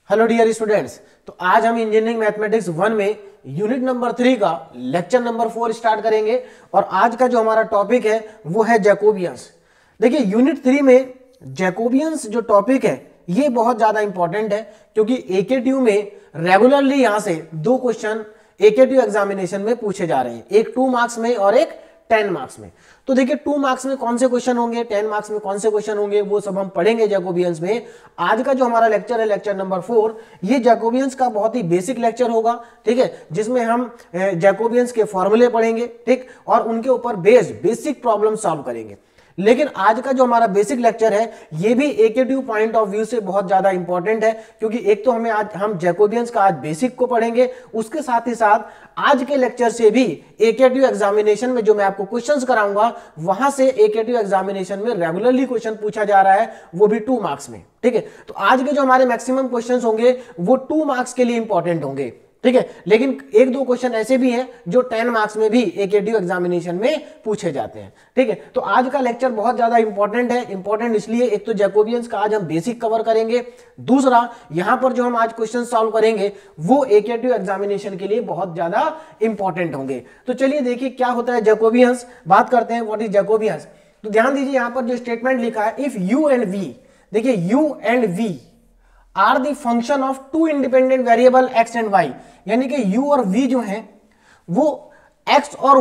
Hello dear students. तो आज हम इंजीनियरिंग मैथमेटिक्स 1 में यूनिट नंबर 3 का लेक्चर नंबर 4 स्टार्ट करेंगे और आज का जो हमारा टॉपिक है वो है जैकोबियंस। देखिए यूनिट 3 में जैकोबियंस जो टॉपिक है ये बहुत ज्यादा इंपॉर्टेंट है क्योंकि एकेटीयू में रेगुलरली यहां से दो क्वेश्चन एकेटीयू एग्जामिनेशन में पूछे जा रहे हैं, एक 2 मार्क्स में और एक 10 मार्क्स में। तो देखिए 2 मार्क्स में कौन से क्वेश्चन होंगे, 10 मार्क्स में कौन से क्वेश्चन होंगे, वो सब हम पढ़ेंगे जैकोबियंस में। आज का जो हमारा लेक्चर है लेक्चर नंबर 4, ये जैकोबियंस का बहुत ही बेसिक लेक्चर होगा, ठीक है, जिसमें हम जैकोबियंस के फॉर्मूले पढ़ेंगे, ठीक, और उनके ऊपर बेस्ड बेसिक प्रॉब्लम सॉल्व करेंगे। लेकिन आज का जो हमारा बेसिक लेक्चर है ये भी एकेटीयू पॉइंट ऑफ व्यू से बहुत ज्यादा इंपॉर्टेंट है क्योंकि एक तो हम जैकोबियंस का आज बेसिक को पढ़ेंगे, उसके साथ ही साथ आज के लेक्चर से भी एकेटीयू एग्जामिनेशन में जो मैं आपको क्वेश्चंस कराऊंगा वहां से एकेटीयू एग्जामिनेशन में रेगुलरली क्वेश्चन पूछा जा रहा है, वो भी 2 मार्क्स में, ठीक है। तो आज के जो हमारे मैक्सिमम क्वेश्चंस होंगे वो 2 मार्क्स के लिए इंपॉर्टेंट होंगे, ठीक है। लेकिन एक दो क्वेश्चन ऐसे भी हैं जो 10 मार्क्स में भी एकेटीयू एग्जामिनेशन में पूछे जाते हैं, ठीक है। तो आज का लेक्चर बहुत ज्यादा इंपॉर्टेंट है। इंपॉर्टेंट इसलिए, एक तो जैकोबियंस का आज हम बेसिक कवर करेंगे, दूसरा यहां पर जो हम आज क्वेश्चन सॉल्व करेंगे वो एकेटीयू एग्जामिनेशन के लिए बहुत ज्यादा इंपॉर्टेंट होंगे। तो चलिए देखिए क्या होता है जैकोबियंस, बात करते हैं व्हाट इज जैकोबियंस। तो ध्यान दीजिए यहां पर जो स्टेटमेंट लिखा है, इफ यू एंड वी, देखिए u and v are the function of 2 independent variable x and y, यानी कि u और v जो हैं वो x और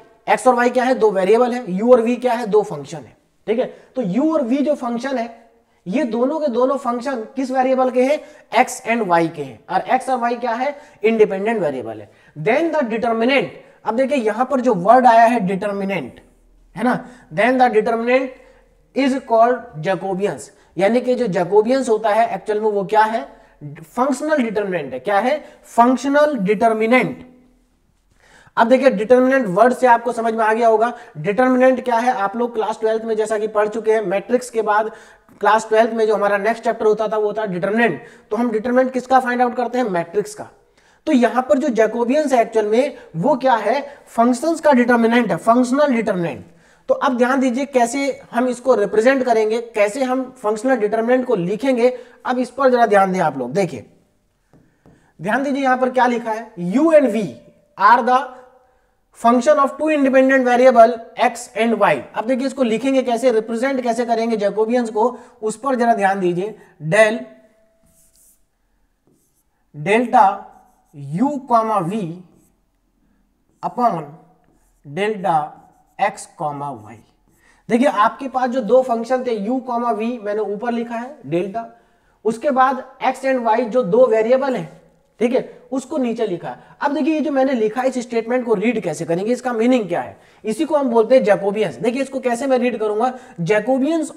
y क्या है, दो वेरिएबल है, u और v क्या है, दो फंक्शन है, ठीक है। तो u और v जो फंक्शन है ये दोनों के दोनों फंक्शन किस वेरिएबल के हैं, x एंड y के हैं, और x और y क्या है, इंडिपेंडेंट वेरिएबल है। देन द डिटर्मिनेंट, अब देखिए यहां पर जो वर्ड आया है डिटर्मिनेंट, है ना, then the determinant is called Jacobians, यानी कि जो जैकोबियंस होता है एक्चुअल में वो क्या है, फंक्शनल डिटर्मिनेंट है। क्या है, फंक्शनल डिटर्मिनेंट। अब देखिए डिटर्मिनेंट वर्ड से आपको समझ में आ गया होगा डिटर्मिनेंट क्या है। आप लोग क्लास 12th में जैसा कि पढ़ चुके हैं, मैट्रिक्स के बाद क्लास 12th में जो हमारा नेक्स्ट चैप्टर होता था वो होता है डिटर्मिनेंट। तो हम डिटर्मिनेंट किसका फाइंड आउट करते हैं, मैट्रिक्स का। तो यहां पर जो जैकोबियंस है एक्चुअल में वो क्या है, फंक्शंस का डिटर्मिनेंट है, फंक्शनल डिटर्मिनेंट। तो अब ध्यान दीजिए कैसे हम इसको रिप्रेजेंट करेंगे, कैसे हम फंक्शनल डिटरमिनेंट को लिखेंगे। अब इस पर जरा ध्यान दें आप लोग, देखिए ध्यान दीजिए यहां पर क्या लिखा है, u and v are the function of 2 independent variable x and y। अब देखिए इसको लिखेंगे कैसे, रिप्रेजेंट कैसे करेंगे जैकोबियंस को, उस पर जरा ध्यान दीजिए। Delta u v upon delta x, y। देखिए आपके पास जो दो फंक्शन थे u, v, मैंने ऊपर लिखा है डेल्टा, उसके बाद x एंड y जो दो वेरिएबल हैं, ठीक है, उसको नीचे लिखा है। अब देखिए ये जो मैंने लिखा है इस स्टेटमेंट को रीड कैसे करेंगे, इसका मीनिंग क्या है, इसी को हम बोलते हैं जैकोबियंस। देखिए इसको कैसे मैं रीड करूंगा, Jacobians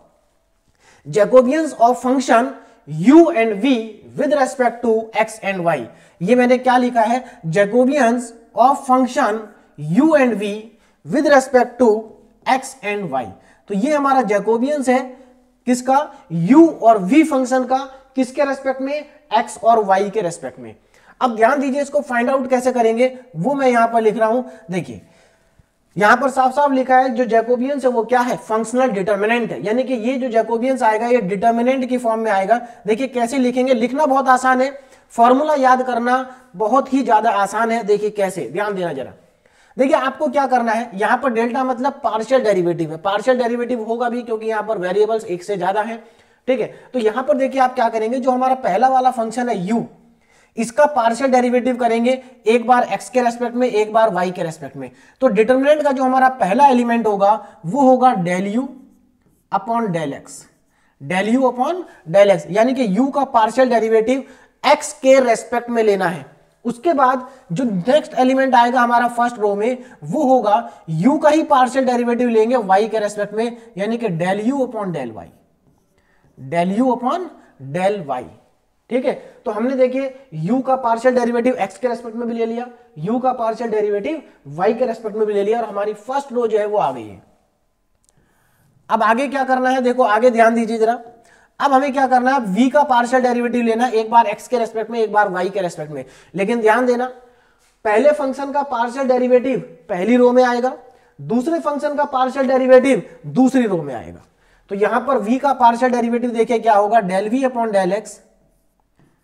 of function u and v with respect to x and y। ये मैंने क्या लिखा है, Jacobians of function u and v with respect to x and y। तो ये हमारा जैकोबियंस है किसका, u और v फंक्शन का, किसके रेस्पेक्ट में, x और y के रेस्पेक्ट में। अब ध्यान दीजिए इसको फाइंड आउट कैसे करेंगे वो मैं यहां पर लिख रहा हूं। देखिए यहां पर साफ साफ लिखा है जो जैकोबियंस है वो क्या है, फंक्शनल डिटर्मिनेंट है, यानी कि ये जो जैकोबियंस आएगा ये डिटर्मिनेंट की फॉर्म में आएगा। देखिए कैसे लिखेंगे, लिखना बहुत आसान है, फॉर्मूला याद करना बहुत ही ज्यादा आसान है। देखिए कैसे, ध्यान देना जरा। देखिए आपको क्या करना है, यहां पर डेल्टा मतलब पार्शियल डेरिवेटिव है, पार्शियल डेरिवेटिव होगा भी क्योंकि यहां पर वेरिएबल्स एक से ज्यादा हैं, ठीक है। तो यहां पर देखिए आप क्या करेंगे, जो हमारा पहला वाला फंक्शन है u, इसका पार्शियल डेरिवेटिव करेंगे, एक बार x के रेस्पेक्ट में, एक बार y के रेस्पेक्ट में। तो डिटर्मिनेंट का जो हमारा पहला एलिमेंट होगा वो होगा del u upon del x, del u upon del x, यानी कि u का पार्शियल डेरिवेटिव x के रेस्पेक्ट में लेना है। उसके बाद जो नेक्स्ट एलिमेंट आएगा हमारा फर्स्ट रो में वो होगा u का ही पार्शियल डेरिवेटिव लेंगे y के रेस्पेक्ट में, यानी कि del u upon del y, del u upon del y, ठीक है। तो हमने देखिए u का पार्शियल डेरिवेटिव x के रेस्पेक्ट में भी ले लिया, u का पार्शियल डेरिवेटिव y के रेस्पेक्ट में भी ले लिया, और हमारी फर्स्ट रो जो है वो आ गई है। अब आगे क्या करना है, देखो आगे ध्यान दीजिए जरा। अब हमें क्या करना है, v का पार्शियल डेरिवेटिव लेना, एक बार x के रेस्पेक्ट में, एक बार y के रेस्पेक्ट में। लेकिन ध्यान देना पहले फंक्शन का पार्शियल डेरिवेटिव पहली रो में आएगा, दूसरे फंक्शन का पार्शियल डेरिवेटिव दूसरी रो में आएगा। तो यहां पर v का पार्शियल डेरिवेटिव देखिए क्या होगा, del v upon del x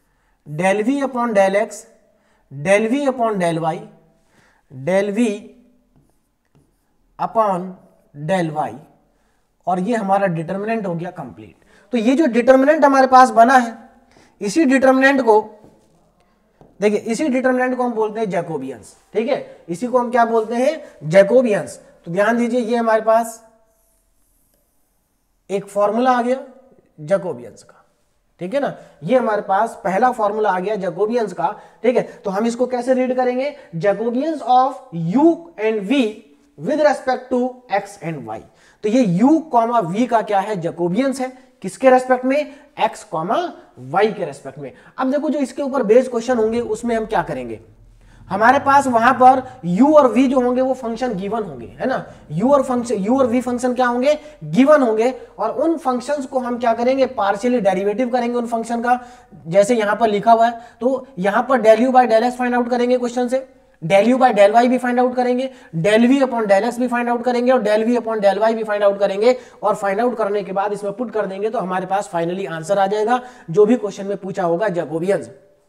del v upon del x, del v upon del y, del v upon del y, और ये हमारा डिटर्मिनेंट हो गया कंप्लीट। तो ये जो डिटर्मिनेंट हमारे पास बना है, इसी डिटर्मिनेंट को देखिए, इसी डिटर्मिनेंट को हम बोलते हैं जैकोबियंस। ठीक है, इसी को हम क्या बोलते हैं, जैकोबियंस। तो ध्यान दीजिए, ये हमारे पास एक फॉर्मूला आ गया जैकोबियंस का। ठीक है ना, ये हमारे पास पहला फॉर्मूला आ गया जैकोबियंस का। ठीक है, तो हम इसको कैसे रीड करेंगे, Jacobians of u and v with respect to x and y। तो ये u कॉमा v का क्या है, जैकोबियंस है। किसके रेस्पेक्ट में, x कॉमा y के रेस्पेक्ट में। अब देखो, जो इसके ऊपर बेस्ड क्वेश्चन होंगे उसमें हम क्या करेंगे, हमारे पास वहां पर u और v जो होंगे वो फंक्शन गिवन होंगे, है ना। u और v फंक्शन क्या होंगे, गिवन होंगे, और उन फंक्शंस को हम क्या करेंगे, पार्शियली डेरिवेटिव करेंगे उन फंक्शन का, जैसे यहां पर लिखा हुआ है। तो यहां पर del u by del x find out करेंगे क्वेश्चन से, del u by del y भी फाइंड आउट करेंगे, del v upon del x भी फाइंड आउट करेंगे, और del v upon del y भी फाइंड आउट करेंगे। और फाइंड आउट करने के बाद इसमें पुट कर देंगे तो हमारे पास फाइनली आंसर आ जाएगा जो भी क्वेश्चन में पूछा होगा, जैकोबियंस।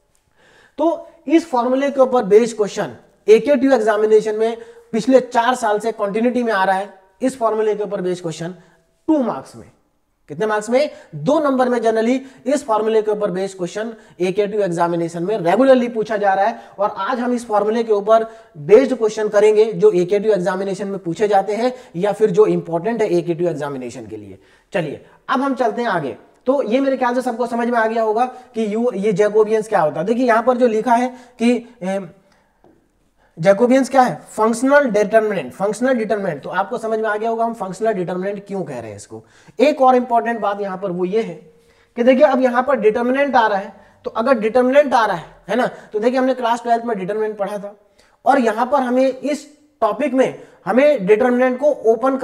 तो इस फॉर्मूले के ऊपर बेस्ड क्वेश्चन एकेटीयू एग्जामिनेशन में पिछले 4 साल से कंटिन्यूटी में आ रहा है। इस फॉर्मूले के ऊपर बेस्ड क्वेश्चन 2 मार्क्स में, कितने मार्क्स में, 2 नंबर में जनरली इस फॉर्मूले के ऊपर बेस्ड क्वेश्चन एकेटीयू एग्जामिनेशन में रेगुलरली पूछा जा रहा है। और आज हम इस फॉर्मूले के ऊपर बेस्ड क्वेश्चन करेंगे जो एकेटीयू एग्जामिनेशन में पूछे जाते हैं या फिर जो इंपॉर्टेंट है एकेटीयू एग्जामिनेशन के लिए। चलिए अब हम चलते हैं आगे। तो ये मेरे ख्याल से सबको समझ में आ गया होगा कि ये जैकोबियंस क्या होता है। देखिए यहां पर जो लिखा है कि जैकोबियंस क्या है, फंक्शनल डिटरमिनेंट, फंक्शनल डिटरमिनेंट। तो आपको समझ में आ गया होगा हम फंक्शनल डिटरमिनेंट क्यों कह रहे हैं इसको। एक और इंपॉर्टेंट बात यहां पर वो ये है कि देखिए अब यहां पर डिटरमिनेंट आ रहा है, तो अगर डिटरमिनेंट आ रहा है ना, तो देखिए हमने क्लास 12 में डिटरमिनेंट पढ़ा था, और यहां पर हमें इस टॉपिक में हमें डिटरमिनेंट को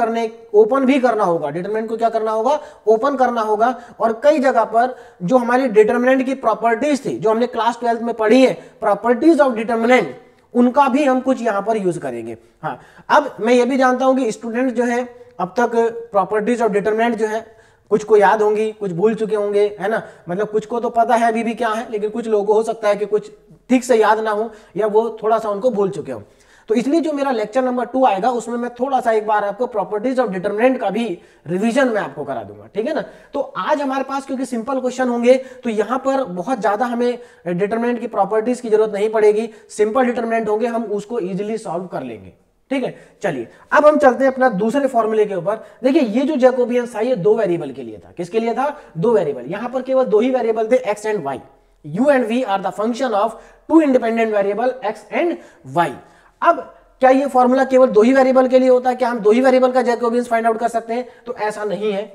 ओपन भी करना होगा। डिटरमिनेंट को क्या करना होगा, ओपन करना होगा। और कई जगह पर जो हमारी डिटरमिनेंट की प्रॉपर्टीज थी, जो हमने क्लास 12 में पढ़ी है, प्रॉपर्टीज ऑफ डिटरमिनेंट, उनका भी हम कुछ यहां पर यूज करेंगे। हाँ, अब मैं ये भी जानता हूं कि स्टूडेंट जो है अब तक प्रॉपर्टीज ऑफ डिटरमिनेंट जो है कुछ को याद होंगी, कुछ भूल चुके होंगे, है ना। मतलब कुछ को तो पता है अभी भी क्या है, लेकिन कुछ लोगों को हो सकता है कि कुछ ठीक से याद ना हो या वो थोड़ा सा उनको भूल चुके हो। तो इसलिए जो मेरा लेक्चर नंबर 2 आएगा उसमें मैं थोड़ा सा एक बार आपको प्रॉपर्टीज ऑफ डिटरमिनेंट का भी रिवीजन में आपको करा दूंगा। ठीक है ना। तो आज हमारे पास क्योंकि सिंपल क्वेश्चन होंगे तो यहां पर बहुत ज्यादा हमें डिटरमिनेंट की प्रॉपर्टीज की जरूरत नहीं पड़ेगी। सिंपल डिटरमिनेंट होंगे, हम उसको इजीली सॉल्व कर लेंगे। ठीक है, चलिए अब हम चलते हैं अपना दूसरे फॉर्मूले के ऊपर। देखिए ये जो जैकोबियंस था ये 2 वेरिएबल के लिए था। किसके लिए था, 2 वेरिएबल। यहां पर केवल 2 ही वेरिएबल थे, x and y। u and v are the function of 2 independent variable x and y। अब क्या ये फॉर्मूला केवल 2 ही वेरिएबल के लिए होता है, क्या हम 2 ही वेरिएबल का जैकोबियंस फाइंड आउट कर सकते हैं, तो ऐसा नहीं है।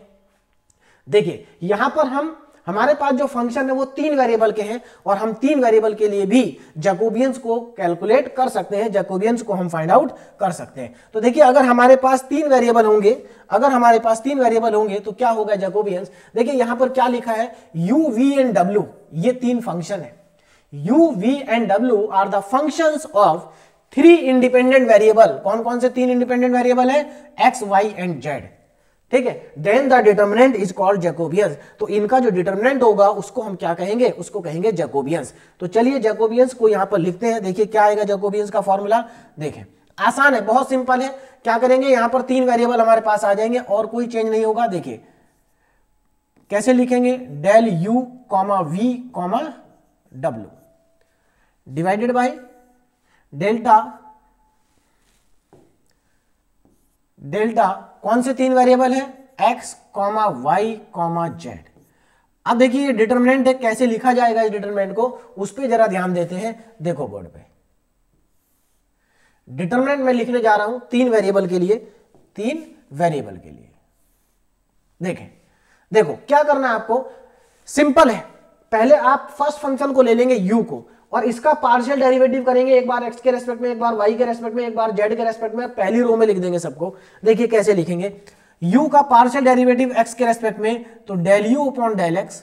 देखिए यहां पर हमारे पास जो फंक्शन है वो 3 वेरिएबल के हैं, और हम 3 वेरिएबल के लिए भी जैकोबियंस को कैलकुलेट कर सकते हैं, जैकोबियंस को हम फाइंड आउट कर सकते हैं। तो देखिए अगर हमारे पास 3 वेरिएबल होंगे, तो क्या होगा जैकोबियंस। देखिए यहां पर क्या लिखा है, u, v एंड w, ये 3 फंक्शन है। u, v and w are the functions of 3 independent variable. कौन कौन से 3 इंडिपेंडेंट वेरिएबल है, x, y एंड z। ठीक है, then the determinant is called Jacobians. तो इनका जो डिटरमिनेंट होगा उसको हम क्या कहेंगे, उसको कहेंगे जैकोबियंस। तो चलिए जैकोबियंस को यहां पर लिखते हैं। देखिए क्या आएगा जैकोबियंस का फॉर्मूला, देखें आसान है, बहुत सिंपल है। क्या करेंगे, यहां पर 3 वेरिएबल हमारे पास आ जाएंगे और कोई चेंज नहीं होगा। देखिए कैसे लिखेंगे, del u comma v comma w divided by delta कौन से 3 वेरिएबल है, x, y, z। अब देखिए ये डिटरमिनेंट है, कैसे लिखा जाएगा इस डिटरमिनेंट को, उस पर जरा ध्यान देते हैं। देखो बोर्ड पे डिटरमिनेंट मैं लिखने जा रहा हूं 3 वेरिएबल के लिए, 3 वेरिएबल के लिए। देखें, देखो क्या करना है आपको, सिंपल है। पहले आप फर्स्ट फंक्शन को ले लेंगे u को, और इसका पार्शियल डेरिवेटिव करेंगे, एक बार x के रेस्पेक्ट में, एक बार y के रेस्पेक्ट में, एक बार z के रेस्पेक्ट में। पहली रो में लिख देंगे सबको। देखिए कैसे लिखेंगे, u का पार्शियल डेरिवेटिव x के रेस्पेक्ट में, तो del u upon del x।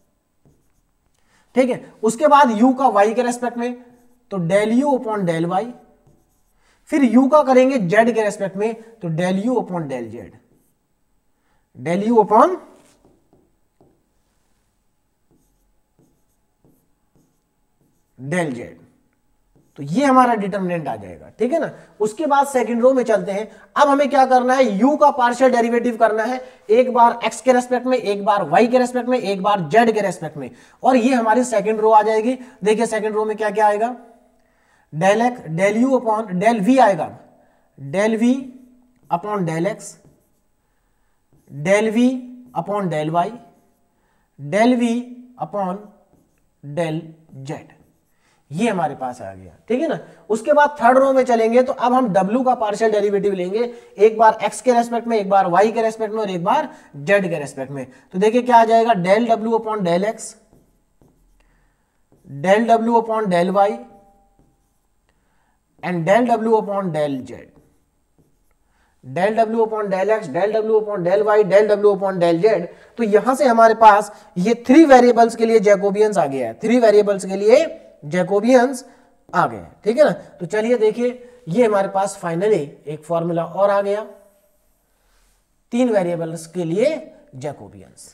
ठीक है, उसके बाद u का y के रेस्पेक्ट में, तो del u upon del y। फिर u का करेंगे z के रेस्पेक्ट में, तो del u upon del z, del u upon del Z. तो ये हमारा डिटरमिनेंट आ जाएगा, ठीक है ना। उसके बाद सेकंड रो में चलते हैं। अब हमें क्या करना है, u का पार्शियल डेरिवेटिव करना है, एक बार x के रेस्पेक्ट में, एक बार y के रेस्पेक्ट में, एक बार z के रेस्पेक्ट में, और ये हमारी सेकंड रो आ जाएगी। देखिए सेकंड रो में क्या क्या आएगा, del x del u upon del v आएगा, del v upon del x, del v upon del y, del v upon del z, ये हमारे पास आ गया, ठीक है ना। उसके बाद थर्ड रो में चलेंगे तो अब हम w का पार्शियल डेरिवेटिव लेंगे, एक बार x के रेस्पेक्ट में, एक बार y के रेस्पेक्ट में और एक बार z के रेस्पेक्ट में। तो देखिए क्या आ जाएगा, del w upon del x, del w upon del y and del w upon del z, del w upon del x, del w upon del y, del w upon del z। तो यहां से हमारे पास ये 3 variables के लिए Jacobians आ गया है, 3 variables के लिए जैकोबियंस आ गए, ठीक है ना। तो चलिए देखिए, ये हमारे पास फाइनली एक फॉर्मूला और आ गया, 3 वेरिएबल्स के लिए जैकोबियंस।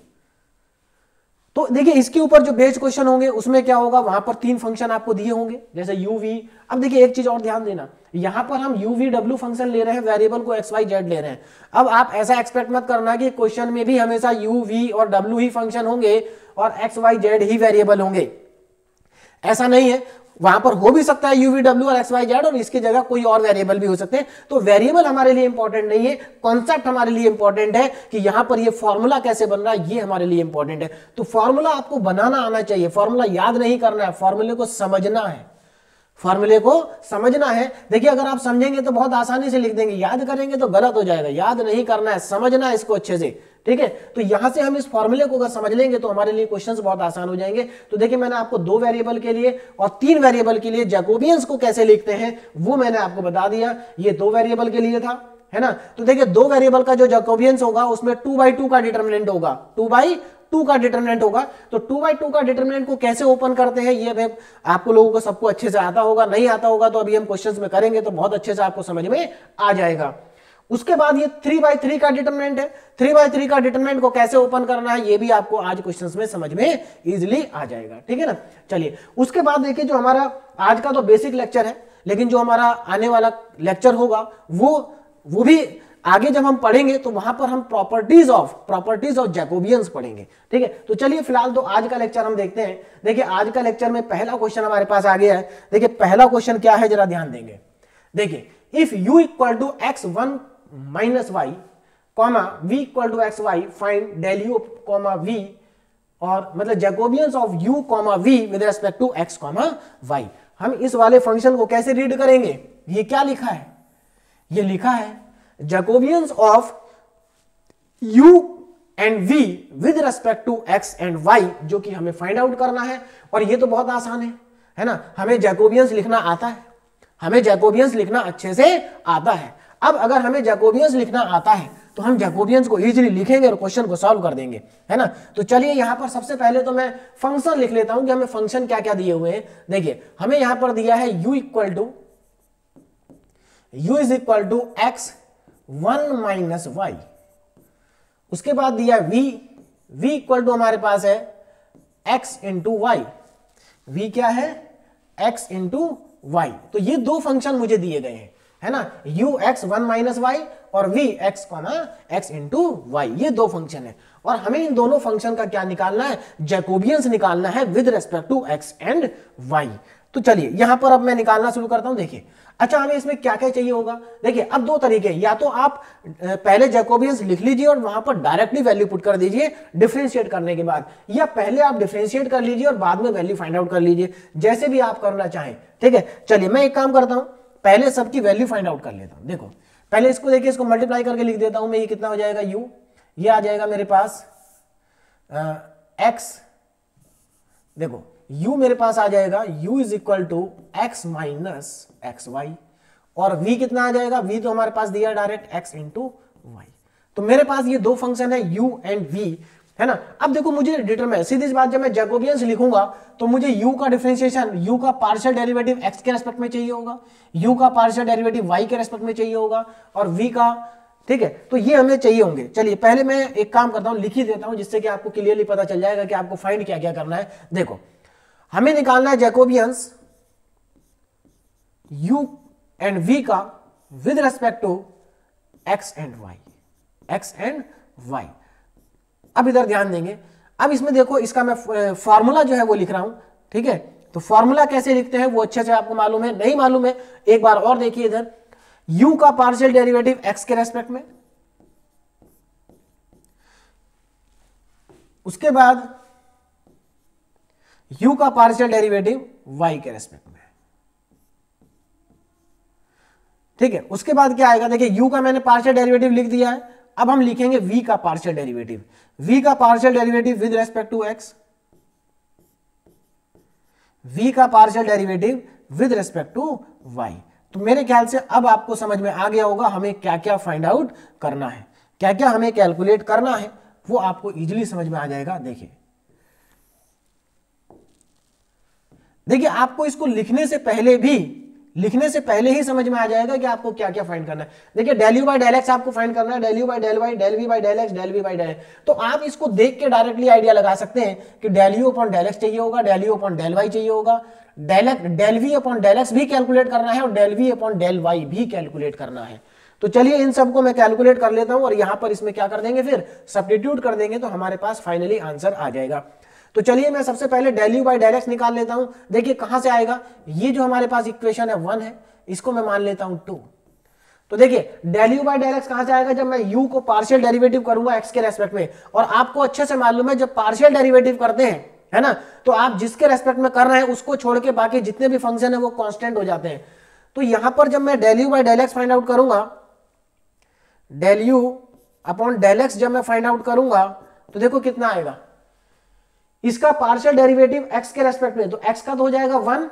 तो देखिए इसके ऊपर जो बेस्ड क्वेश्चन होंगे उसमें क्या होगा, वहां पर 3 फंक्शन आपको दिए होंगे जैसे u v। अब देखिए एक चीज और ध्यान देना, यहां पर हम u v w फंक्शन ले रहे हैं, वेरिएबल को x y z ले रहे हैं। अब आप ऐसा एक्सपेक्ट मत करना कि क्वेश्चन में भी हमेशा u v और w ही फंक्शन होंगे और x y z ही वेरिएबल होंगे, ऐसा नहीं है। वहां पर हो भी सकता है u v w और x y z और इसकी जगह कोई और वेरिएबल भी हो सकते हैं। तो वेरिएबल हमारे लिए इंपॉर्टेंट नहीं है, कॉन्सेप्ट हमारे लिए इंपॉर्टेंट है कि यहां पर ये फॉर्मूला कैसे बन रहा है, ये हमारे लिए इंपॉर्टेंट है। तो फॉर्मूला आपको बनाना आना चाहिए, फॉर्मूला याद नहीं करना है, फॉर्मूले को समझना है, फॉर्मूले को समझना है। देखिए अगर आप समझेंगे तो बहुत आसानी से लिख देंगे, याद करेंगे तो गलत हो जाएगा। याद नहीं करना है, समझना है इसको अच्छे से, ठीक है। तो यहां से हम इस फॉर्मूले को अगर समझ लेंगे तो हमारे लिए क्वेश्चंस बहुत आसान हो जाएंगे। तो देखिए मैंने आपको 2 वेरिएबल के लिए और 3 वेरिएबल के लिए जैकोबियंस को कैसे लिखते हैं वो मैंने आपको बता दिया। ये 2 वेरिएबल के लिए था, है ना। तो देखिए 2 वेरिएबल का जो जैकोबियंस होगा उसमें 2/2 का डिटरमिनेंट होगा, 2/2 का डिटरमिनेंट होगा। तो 2/2 का डिटरमिनेंट को कैसे ओपन करते हैं ये आपको लोगों को सबको अच्छे से आता होगा, नहीं आता होगा तो अभी हम क्वेश्चंस में करेंगे तो बहुत अच्छे से आपको समझ में आ जाएगा। उसके बाद ये 3/3 का डिटरमिनेंट है, 3/3 का डिटरमिनेंट को कैसे ओपन करना है ये भी आपको आज क्वेश्चंस में समझ में इजीली आ जाएगा, ठीक है ना। चलिए उसके बाद देखिए जो हमारा आज का तो बेसिक लेक्चर है, लेकिन जो हमारा आने वाला लेक्चर होगा वो भी आगे जब हम पढ़ेंगे तो वहां पर हम प्रॉपर्टीज ऑफ जैकोबियंस पढ़ेंगे, ठीक है। तो चलिए फिलहाल तो आज का लेक्चर हम देखते हैं। देखिए आज का लेक्चर में पहला क्वेश्चन हमारे पास आ गया है। देखिए पहला क्वेश्चन क्या है जरा ध्यान देंगे। देखिए if u equal to x1 minus y comma v equal to x y, find del u comma v, और मतलब Jacobians of u comma v with respect to x comma y। हम इस वाले फंक्शन को कैसे रीड करेंगे, ये क्या लिखा है, ये लिखा है Jacobians of u and v with respect to x and y, जो कि हमें फाइंड आउट करना है। और ये तो बहुत आसान है ना। हमें जैकोबियंस लिखना आता है, हमें जैकोबियंस लिखना अच्छे से आता है। अब अगर हमें जैकोबियंस लिखना आता है तो हम जैकोबियंस को इजीली लिखेंगे और क्वेश्चन को सॉल्व कर देंगे, है ना। तो चलिए यहां पर सबसे पहले तो मैं फंक्शन लिख लेता हूं कि हमें फंक्शन क्या क्या दिए हुए हैं। देखिए हमें यहां पर दिया है u is equal to x1 minus y. उसके बाद दिया v इक्वल टू हमारे पास है x इंटू वाई। v क्या है, x इंटू वाई। तो ये 2 फंक्शन मुझे दिए गए हैं, है ना, u x1 माइनस वाई और v x comma x into y, ये 2 फंक्शन है। और हमें इन दोनों फंक्शन का क्या निकालना है, जैकोबियंस निकालना है with respect to x and y। तो चलिए यहां पर अब मैं निकालना शुरू करता हूं। देखिए अच्छा हमें इसमें क्या क्या चाहिए होगा। देखिए अब 2 तरीके, या तो आप पहले जैकोबियंस लिख लीजिए और वहां पर डायरेक्टली वैल्यू पुट कर दीजिए डिफरेंशिएट करने के बाद, या पहले आप डिफरेंशिएट कर लीजिए और बाद में वैल्यू फाइंड आउट कर लीजिए, जैसे भी आप करना चाहें, ठीक है। चलिए मैं एक काम करता हूं, पहले सबकी वैल्यू फाइंड आउट कर लेता हूं। देखो पहले इसको देखिए, इसको मल्टीप्लाई करके लिख देता हूं मैं। ये कितना हो जाएगा u, ये आ जाएगा मेरे पास x। देखो u मेरे पास आ जाएगा u is equal to x minus x y, और v कितना आ जाएगा, v तो हमारे पास दिया डायरेक्ट x इंटू वाई। तो मेरे पास ये 2 फंक्शन है u एंड v, है ना। अब देखो मुझे डिटरमाइन, सीधी सी बात, जब मैं जैकोबियंस लिखूंगा तो मुझे u का डिफरेंशिएशन, u का पार्शियल डेरिवेटिव x के रेस्पेक्ट में चाहिए होगा, u का पार्शियल डेरिवेटिव y के रेस्पेक्ट में चाहिए होगा, और v का, ठीक है। तो ये हमें चाहिए होंगे। चलिए पहले मैं एक काम करता हूं, लिख ही देता हूं जिससे कि आपको क्लियरली पता चल जाएगा कि आपको फाइंड क्या क्या करना है। देखो हमें निकालना है जैकोबियंस u एंड v का with respect to x and y। अब इधर ध्यान देंगे, अब इसमें देखो इसका मैं फॉर्मूला जो है वो लिख रहा हूं, ठीक है। तो फॉर्मूला कैसे लिखते हैं वो अच्छे से आपको मालूम है, नहीं मालूम है एक बार और देखिए इधर, u का पार्शियल डेरिवेटिव x के रेस्पेक्ट में, उसके बाद u का पार्शियल डेरिवेटिव y के रेस्पेक्ट में, ठीक है। उसके बाद क्या आएगा, देखिए u का मैंने पार्शियल डेरिवेटिव लिख दिया है, अब हम लिखेंगे v का पार्शियल डेरिवेटिव, v का partial derivative with respect to x, v का partial derivative with respect to y। तो मेरे ख्याल से अब आपको समझ में आ गया होगा हमें क्या क्या फाइंड आउट करना है, क्या क्या हमें कैलकुलेट करना है, वो आपको इजीली समझ में आ जाएगा। देखिए आपको इसको लिखने से पहले ही समझ में आ जाएगा कि आपको क्या क्या फाइंड करना है। देखिए del u by del x आपको फाइंड करना है, del u by del y, del v by del x, del v by del x. तो आप इसको देख के डायरेक्टली आइडिया लगा सकते हैं कि del you upon del x चाहिए होगा, del you upon del y चाहिए होगा, del v upon del x भी कैलकुलेट करना है और del v upon del y भी कैलकुलेट करना है। तो चलिए इन सबको मैं कैलकुलेट कर लेता हूं और यहां पर इसमें क्या कर देंगे, फिर सब्स्टिट्यूट कर देंगे तो हमारे पास फाइनली आंसर आ जाएगा। तो चलिए मैं सबसे पहले del u by del x निकाल लेता हूं। देखिए कहां से आएगा, ये जो हमारे पास इक्वेशन है 1 है, इसको मैं मान लेता हूं 2। तो देखिए del u by del x कहां से आएगा, जब मैं u को पार्शियल डेरिवेटिव करूंगा x के रेस्पेक्ट में, और आपको अच्छे से मालूम है जब पार्शियल डेरिवेटिव करते हैं, है ना, तो आप जिसके रेस्पेक्ट में कर रहे हैं उसको छोड़ के बाकी जितने भी फंक्शन है वो कांस्टेंट हो जाते हैं। तो यहां पर जब मैं del u by del x find out करूंगा, del you upon del x जब मैं फाइंड आउट करूंगा तो देखो कितना आएगा, इसका पार्शियल डेरिवेटिव x के रेस्पेक्ट में, तो x का तो हो जाएगा 1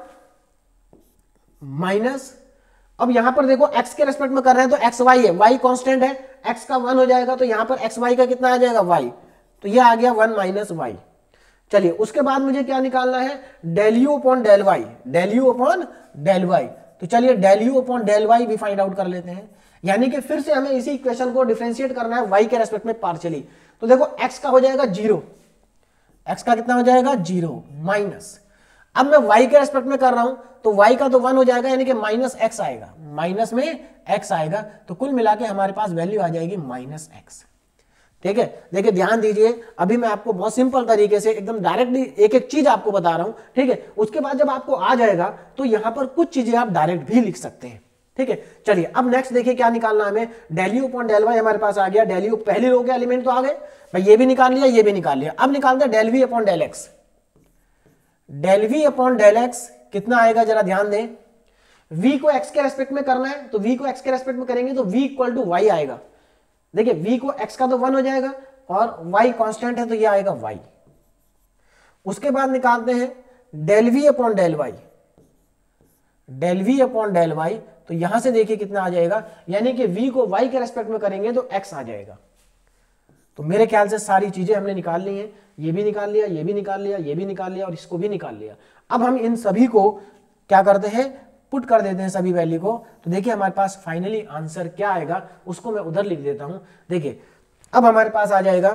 माइनस, अब यहां पर देखो x के रेस्पेक्ट में कर रहे हैं तो x y है, y कांस्टेंट है, x का 1 हो जाएगा तो यहां पर x y का कितना आ जाएगा y, तो ये आ गया 1 माइनस y। चलिए उसके बाद मुझे क्या निकालना है, del you upon del y, del you upon del y. तो चलिए del you upon del y भी फाइंड आउट कर लेते हैं, यानी कि फिर से हमें इसी इक्वेशन को डिफरेंशिएट करना है y के रेस्पेक्ट में पार्शियली। तो देखो x का हो जाएगा 0, x का कितना हो जाएगा 0 माइनस, अब मैं y के रेस्पेक्ट में कर रहा हूं तो y का तो 1 हो जाएगा, यानी कि माइनस x आएगा, माइनस में x आएगा, तो कुल मिला के हमारे पास वैल्यू आ जाएगी माइनस x। ठीक है, देखिए ध्यान दीजिए, अभी मैं आपको बहुत सिंपल तरीके से एकदम डायरेक्टली एक एक चीज आपको बता रहा हूं, ठीक है। उसके बाद जब आपको आ जाएगा तो यहां पर कुछ चीजें आप डायरेक्ट भी लिख सकते हैं, ठीक है। चलिए अब नेक्स्ट देखिए क्या निकालना है हमें, del you upon del y हमारे पास आ गया, डेल यू पहली रो के एलिमेंट तो आ गए भाई, ये भी निकाल लिया, ये भी निकाल लिया। अब निकालते हैं del v upon del x, del v upon del x कितना आएगा जरा ध्यान दें, v को x के रेस्पेक्ट में करना है तो v को x के रेस्पेक्ट में करेंगे तो v इक्वल टू y आएगा। देखिए v को x का तो 1 हो जाएगा और y कांस्टेंट है तो ये आएगा y। उसके बाद निकालते हैं del v upon del y, del v upon del y, तो यहां से देखिए कितना आ जाएगा, यानी कि v को y के रेस्पेक्ट में करेंगे तो x आ जाएगा। तो मेरे ख्याल से सारी चीजें हमने निकाल ली हैं, ये भी निकाल लिया, ये भी निकाल लिया, ये भी निकाल लिया और इसको भी निकाल लिया। अब हम इन सभी को क्या करते हैं, पुट कर देते हैं सभी वैल्यू को। तो देखिए हमारे पास फाइनली आंसर क्या आएगा, उसको मैं उधर लिख देता हूं। देखिए अब हमारे पास आ जाएगा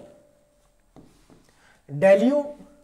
del u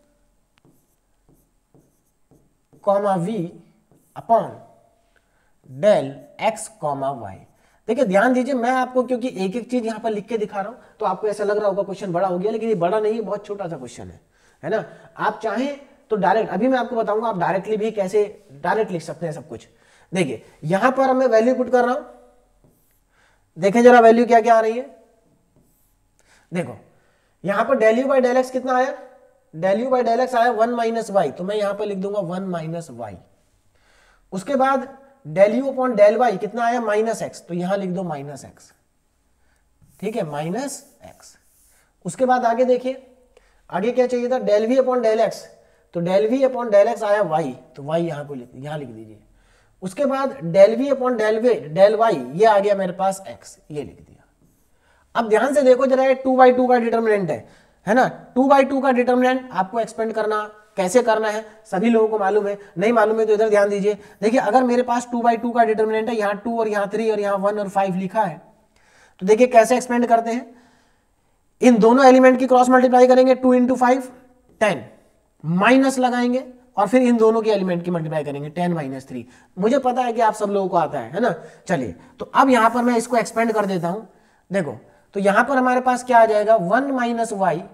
comma v upon del x comma y. देखिए ध्यान दीजिए, मैं आपको क्योंकि एक एक चीज यहां पर लिख के दिखा रहा हूं तो आपको ऐसा लग रहा होगा क्वेश्चन बड़ा हो गया, लेकिन ये बड़ा नहीं है, बहुत छोटा सा क्वेश्चन है ना। आप चाहें तो डायरेक्ट, अभी मैं आपको बताऊंगा आप डायरेक्टली भी कैसे डायरेक्ट लिख सकते हैं सब कुछ। देखिए यहां पर मैं वैल्यू पुट कर रहा हूं, देखें जरा वैल्यू क्या क्या आ रही है। देखो यहां पर del u by del x कितना आया, del u by del x आया 1 माइनस वाई, तो मैं यहां पर लिख दूंगा 1 माइनस वाई। उसके बाद del you upon del y कितना आया माइनस एक्स, तो यहां लिख दो माइनस एक्स, ठीक है, माइनस एक्स। उसके बाद आगे देखिए, आगे क्या चाहिए था, del v upon del x, तो del v upon del x आया वाई, तो वाई यहां लिख दीजिए। उसके बाद del v upon del y, ये आ गया मेरे पास एक्स, ये लिख दिया। अब ध्यान से देखो जरा, 2/2 का डिटर्मिनेंट है ना, 2/2 का डिटर्मिनेंट आपको एक्सपेंड करना कैसे करना है सभी लोगों को मालूम है, नहीं मालूम है तो इधर ध्यान दीजिए। देखिए अगर मेरे पास 2/2 का डिटर्मिनेंट है, यहाँ 2 और यहाँ 3 और यहाँ 1 और 5 लिखा है, तो देखिए कैसे एक्सपेंड करते हैं, इन दोनों एलिमेंट की क्रॉस मल्टीप्लाई करेंगे, 2 × 5 10, माइनस लगाएंगे और फिर इन दोनों के एलिमेंट की मल्टीप्लाई करेंगे 10 - 3। मुझे पता है कि आप सब लोगों को आता है ना। चलिए तो अब यहां पर मैं इसको एक्सपेंड कर देता हूं। देखो तो यहां पर हमारे पास क्या आ जाएगा 1 - y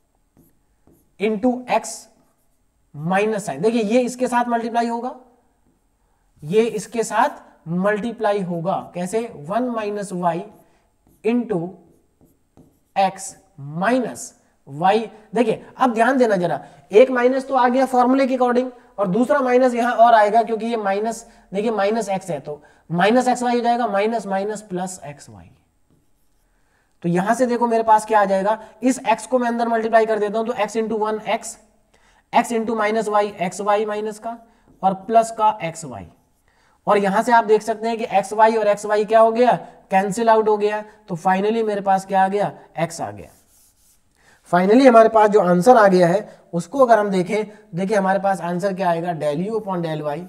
into x minus sign. देखिए ये इसके साथ मल्टीप्लाई होगा, ये इसके साथ मल्टीप्लाई होगा कैसे 1 - y into x minus y. देखिए अब ध्यान देना जरा, एक माइनस तो आ गया फॉर्मूले के अकॉर्डिंग और दूसरा माइनस यहां और आएगा क्योंकि ये माइनस, देखिए माइनस एक्स है तो माइनस एक्स वाई हो जाएगा, minus minus plus x y. तो यहां से देखो मेरे पास क्या आ जाएगा, इस x को मैं अंदर मल्टीप्लाई कर देता हूं तो x into 1 x into minus y x y minus का और प्लस का एक्स वाई। और यहां से आप देख सकते हैं कि एक्स वाई और एक्स वाई क्या हो गया, कैंसिल आउट हो गया। तो फाइनली मेरे पास क्या आ गया, x आ गया। फाइनली हमारे पास जो आंसर आ गया है उसको अगर हम देखें, देखिए हमारे पास आंसर क्या आएगा, del you upon del y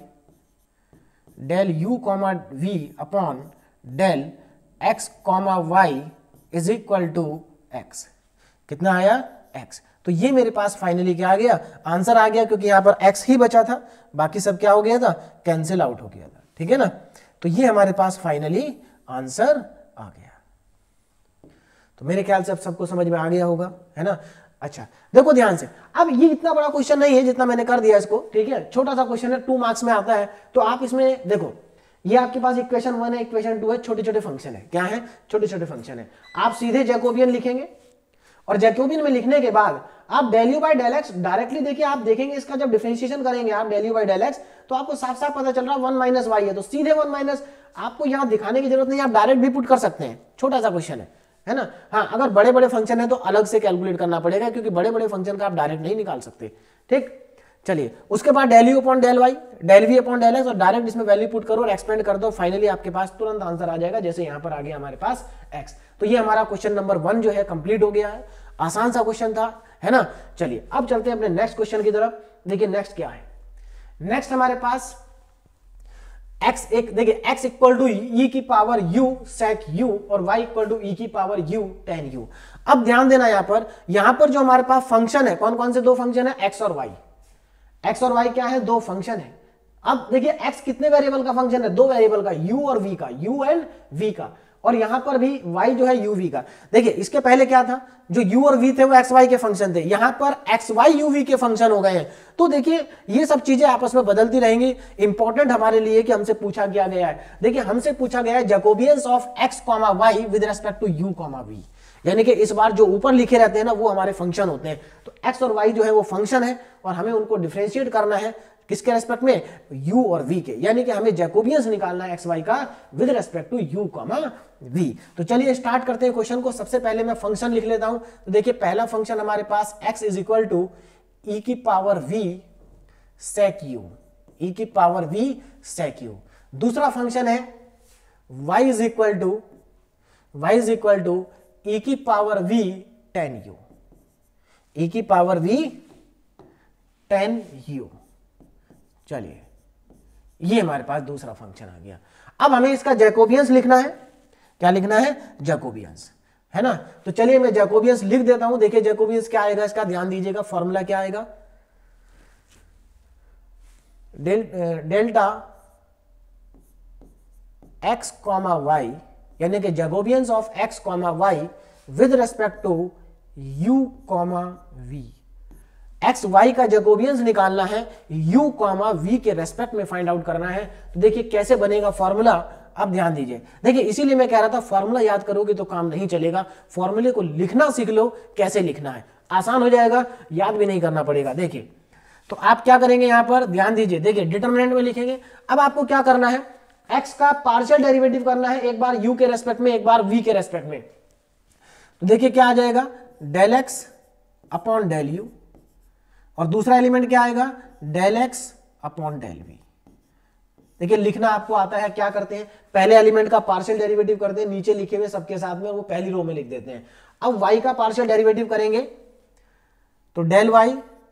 del u comma v upon del x comma y is equal to x. कितना आया, x। तो ये मेरे पास फाइनली क्या आ गया, आंसर आ गया, क्योंकि यहां पर x ही बचा था, बाकी सब क्या हो गया था, कैंसिल आउट हो गया था। ठीक है ना। तो ये हमारे पास फाइनली आंसर आ गया। तो मेरे ख्याल से अब सबको समझ में आ गया होगा, है ना। अच्छा देखो ध्यान से, अब ये इतना बड़ा क्वेश्चन नहीं है जितना मैंने कर दिया इसको, ठीक है, छोटा सा क्वेश्चन है, 2 मार्क्स में आता है। तो आप इसमें देखो, ये आपके पास इक्वेशन 1 है, इक्वेशन 2 है, छोटे छोटे फंक्शन है। क्या है, छोटे छोटे फंक्शन है। आप सीधे जैकोबियन लिखेंगे और जैकोबियन में लिखने के बाद आप del u by del x directly, देखिए आप देखेंगे इसका जब डिफरेंशिएशन करेंगे आप del u by del x, तो आपको साफ साफ पता चल रहा है 1 माइनस वाई है, तो सीधे 1 माइनस, आपको यहां दिखाने की जरूरत नहीं, आप डायरेक्ट भी पुट कर सकते हैं। छोटा सा क्वेश्चन है ना। हाँ अगर बड़े बड़े फंक्शन है तो अलग से कैलकुलेट करना पड़ेगा, क्योंकि बड़े बड़े फंक्शन का आप डायरेक्ट नहीं निकाल सकते। ठीक, चलिए उसके बाद del you upon del y del v upon del x और डायरेक्ट इसमें वैल्यू पुट करो और एक्सपेंड कर दो, फाइनली आपके पास तुरंत आंसर आ जाएगा, जैसे यहां पर आ गया हमारे पास एक्स। तो ये हमारा क्वेश्चन नंबर 1 जो है कंप्लीट हो गया है। आसान सा क्वेश्चन था, है ना। चलिए अब चलते हैं अपने नेक्स्ट क्वेश्चन की तरफ। देखिए नेक्स्ट क्या है, नेक्स्ट हमारे पास x एक, देखिए x इक्वल टू e की पावर u sec u और y इक्वल टू e की पावर u tan u। अब ध्यान देना यहां पर जो हमारे पास फंक्शन है, कौन कौन से दो फंक्शन है, x और y। x और y क्या है, दो फंक्शन है। अब देखिए x कितने वेरिएबल का फंक्शन है, दो वेरिएबल का, u और v का, u एंड v का, और यहां पर भी y जो है u v का। देखिए इसके पहले क्या था, जो u और v थे वो x y के फंक्शन थे, यहां पर x y u v के फंक्शन हो गए हैं। तो देखिए ये सब चीजें आपस में बदलती रहेंगी। इंपॉर्टेंट हमारे लिए कि हमसे पूछा क्या गया है, देखिए हमसे पूछा गया है Jacobians of x, y with respect to u, v, यानी कि इस बार जो ऊपर लिखे रहते हैं ना वो हमारे फंक्शन होते हैं। तो x और y जो है वो फंक्शन है और हमें उनको डिफरेंशिएट करना है, किसके रेस्पेक्ट में, u और v के, यानी कि हमें जैकोबियंस निकालना है xy का with respect to u, v। तो चलिए स्टार्ट करते हैं क्वेश्चन को। सबसे पहले मैं फंक्शन लिख लेता हूं। तो देखिए पहला फंक्शन हमारे पास x is equal to e की power v sec u, e की पावर v sec u। दूसरा फंक्शन है y is equal to e की power v tan u, e की पावर v tan u। चलिए ये हमारे पास दूसरा फंक्शन आ गया। अब हमें इसका जैकोबियंस लिखना है। क्या लिखना है, जैकोबियंस, है ना। तो चलिए मैं जैकोबियंस लिख देता हूं। देखिए जैकोबियंस क्या आएगा, इसका ध्यान दीजिएगा, फॉर्मूला क्या आएगा, डेल्टा x कॉमा y, यानी कि Jacobians of x comma y with respect to u comma v। X y का जैकोबियंस निकालना है, u कॉमा v के रेस्पेक्ट में फाइंड आउट करना है। तो देखिए कैसे बनेगा फॉर्मूला, अब ध्यान दीजिए। देखिए इसीलिए मैं कह रहा था फॉर्मूला याद करोगे तो काम नहीं चलेगा, फॉर्मूले को लिखना सीख लो, कैसे लिखना है, आसान हो जाएगा, याद भी नहीं करना पड़ेगा। देखिए तो आप क्या करेंगे, यहां पर ध्यान दीजिए, देखिए डिटरमिनेंट में लिखेंगे। अब आपको क्या करना है, x का पार्शियल डेरिवेटिव करना है, एक बार u के रेस्पेक्ट में, एक बार v के रेस्पेक्ट में। तो देखिए क्या आ जाएगा, del x upon del u, और दूसरा एलिमेंट क्या आएगा, del x upon del v। देखिए लिखना आपको आता है, क्या करते हैं, पहले एलिमेंट का पार्शियल डेरिवेटिव करते हैं, नीचे लिखे हुए सबके साथ में, वो पहली रो में लिख देते हैं। अब y का पार्शियल डेरिवेटिव करेंगे तो del y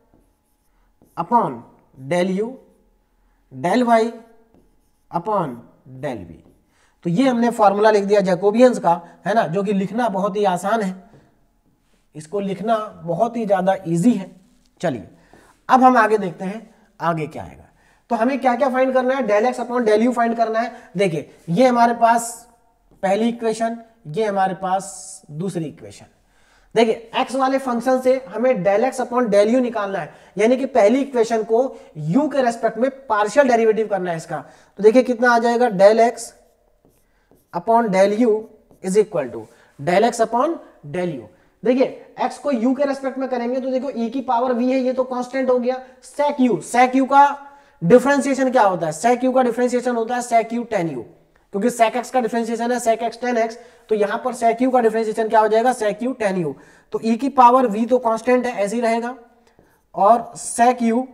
upon del u, del y upon del v। तो ये हमने फॉर्मूला लिख दिया जैकोबियंस का, है ना, जो कि लिखना बहुत ही आसान है, इसको लिखना बहुत ही ज्यादा इजी है। चलिए अब हम आगे देखते हैं। आगे क्या आएगा। तो हमें क्या क्या फाइंड करना है, del x upon del u find करना है। देखिए ये हमारे पास पहली इक्वेशन, ये हमारे पास दूसरी इक्वेशन। देखिए x वाले फंक्शन से हमें del x upon del u निकालना है, यानी कि पहली इक्वेशन को u के रेस्पेक्ट में पार्शियल डेरिवेटिव करना है इसका। तो देखिए कितना आ जाएगा, del x upon del u is equal to del x upon del u. देखिए x को u के रेस्पेक्ट में करेंगे तो देखो e की पावर v है, ये तो कांस्टेंट हो गया। sec u का डिफरेंशिएशन क्या होता है, sec u का डिफरेंशिएशन होता है sec u tan u, क्योंकि sec x का डिफरेंशिएशन है sec x tan x, तो यहां पर sec u का डिफरेंशिएशन क्या हो जाएगा, sec u tan u। तो e की पावर v तो कांस्टेंट है, ऐसे ही रहेगा, और sec u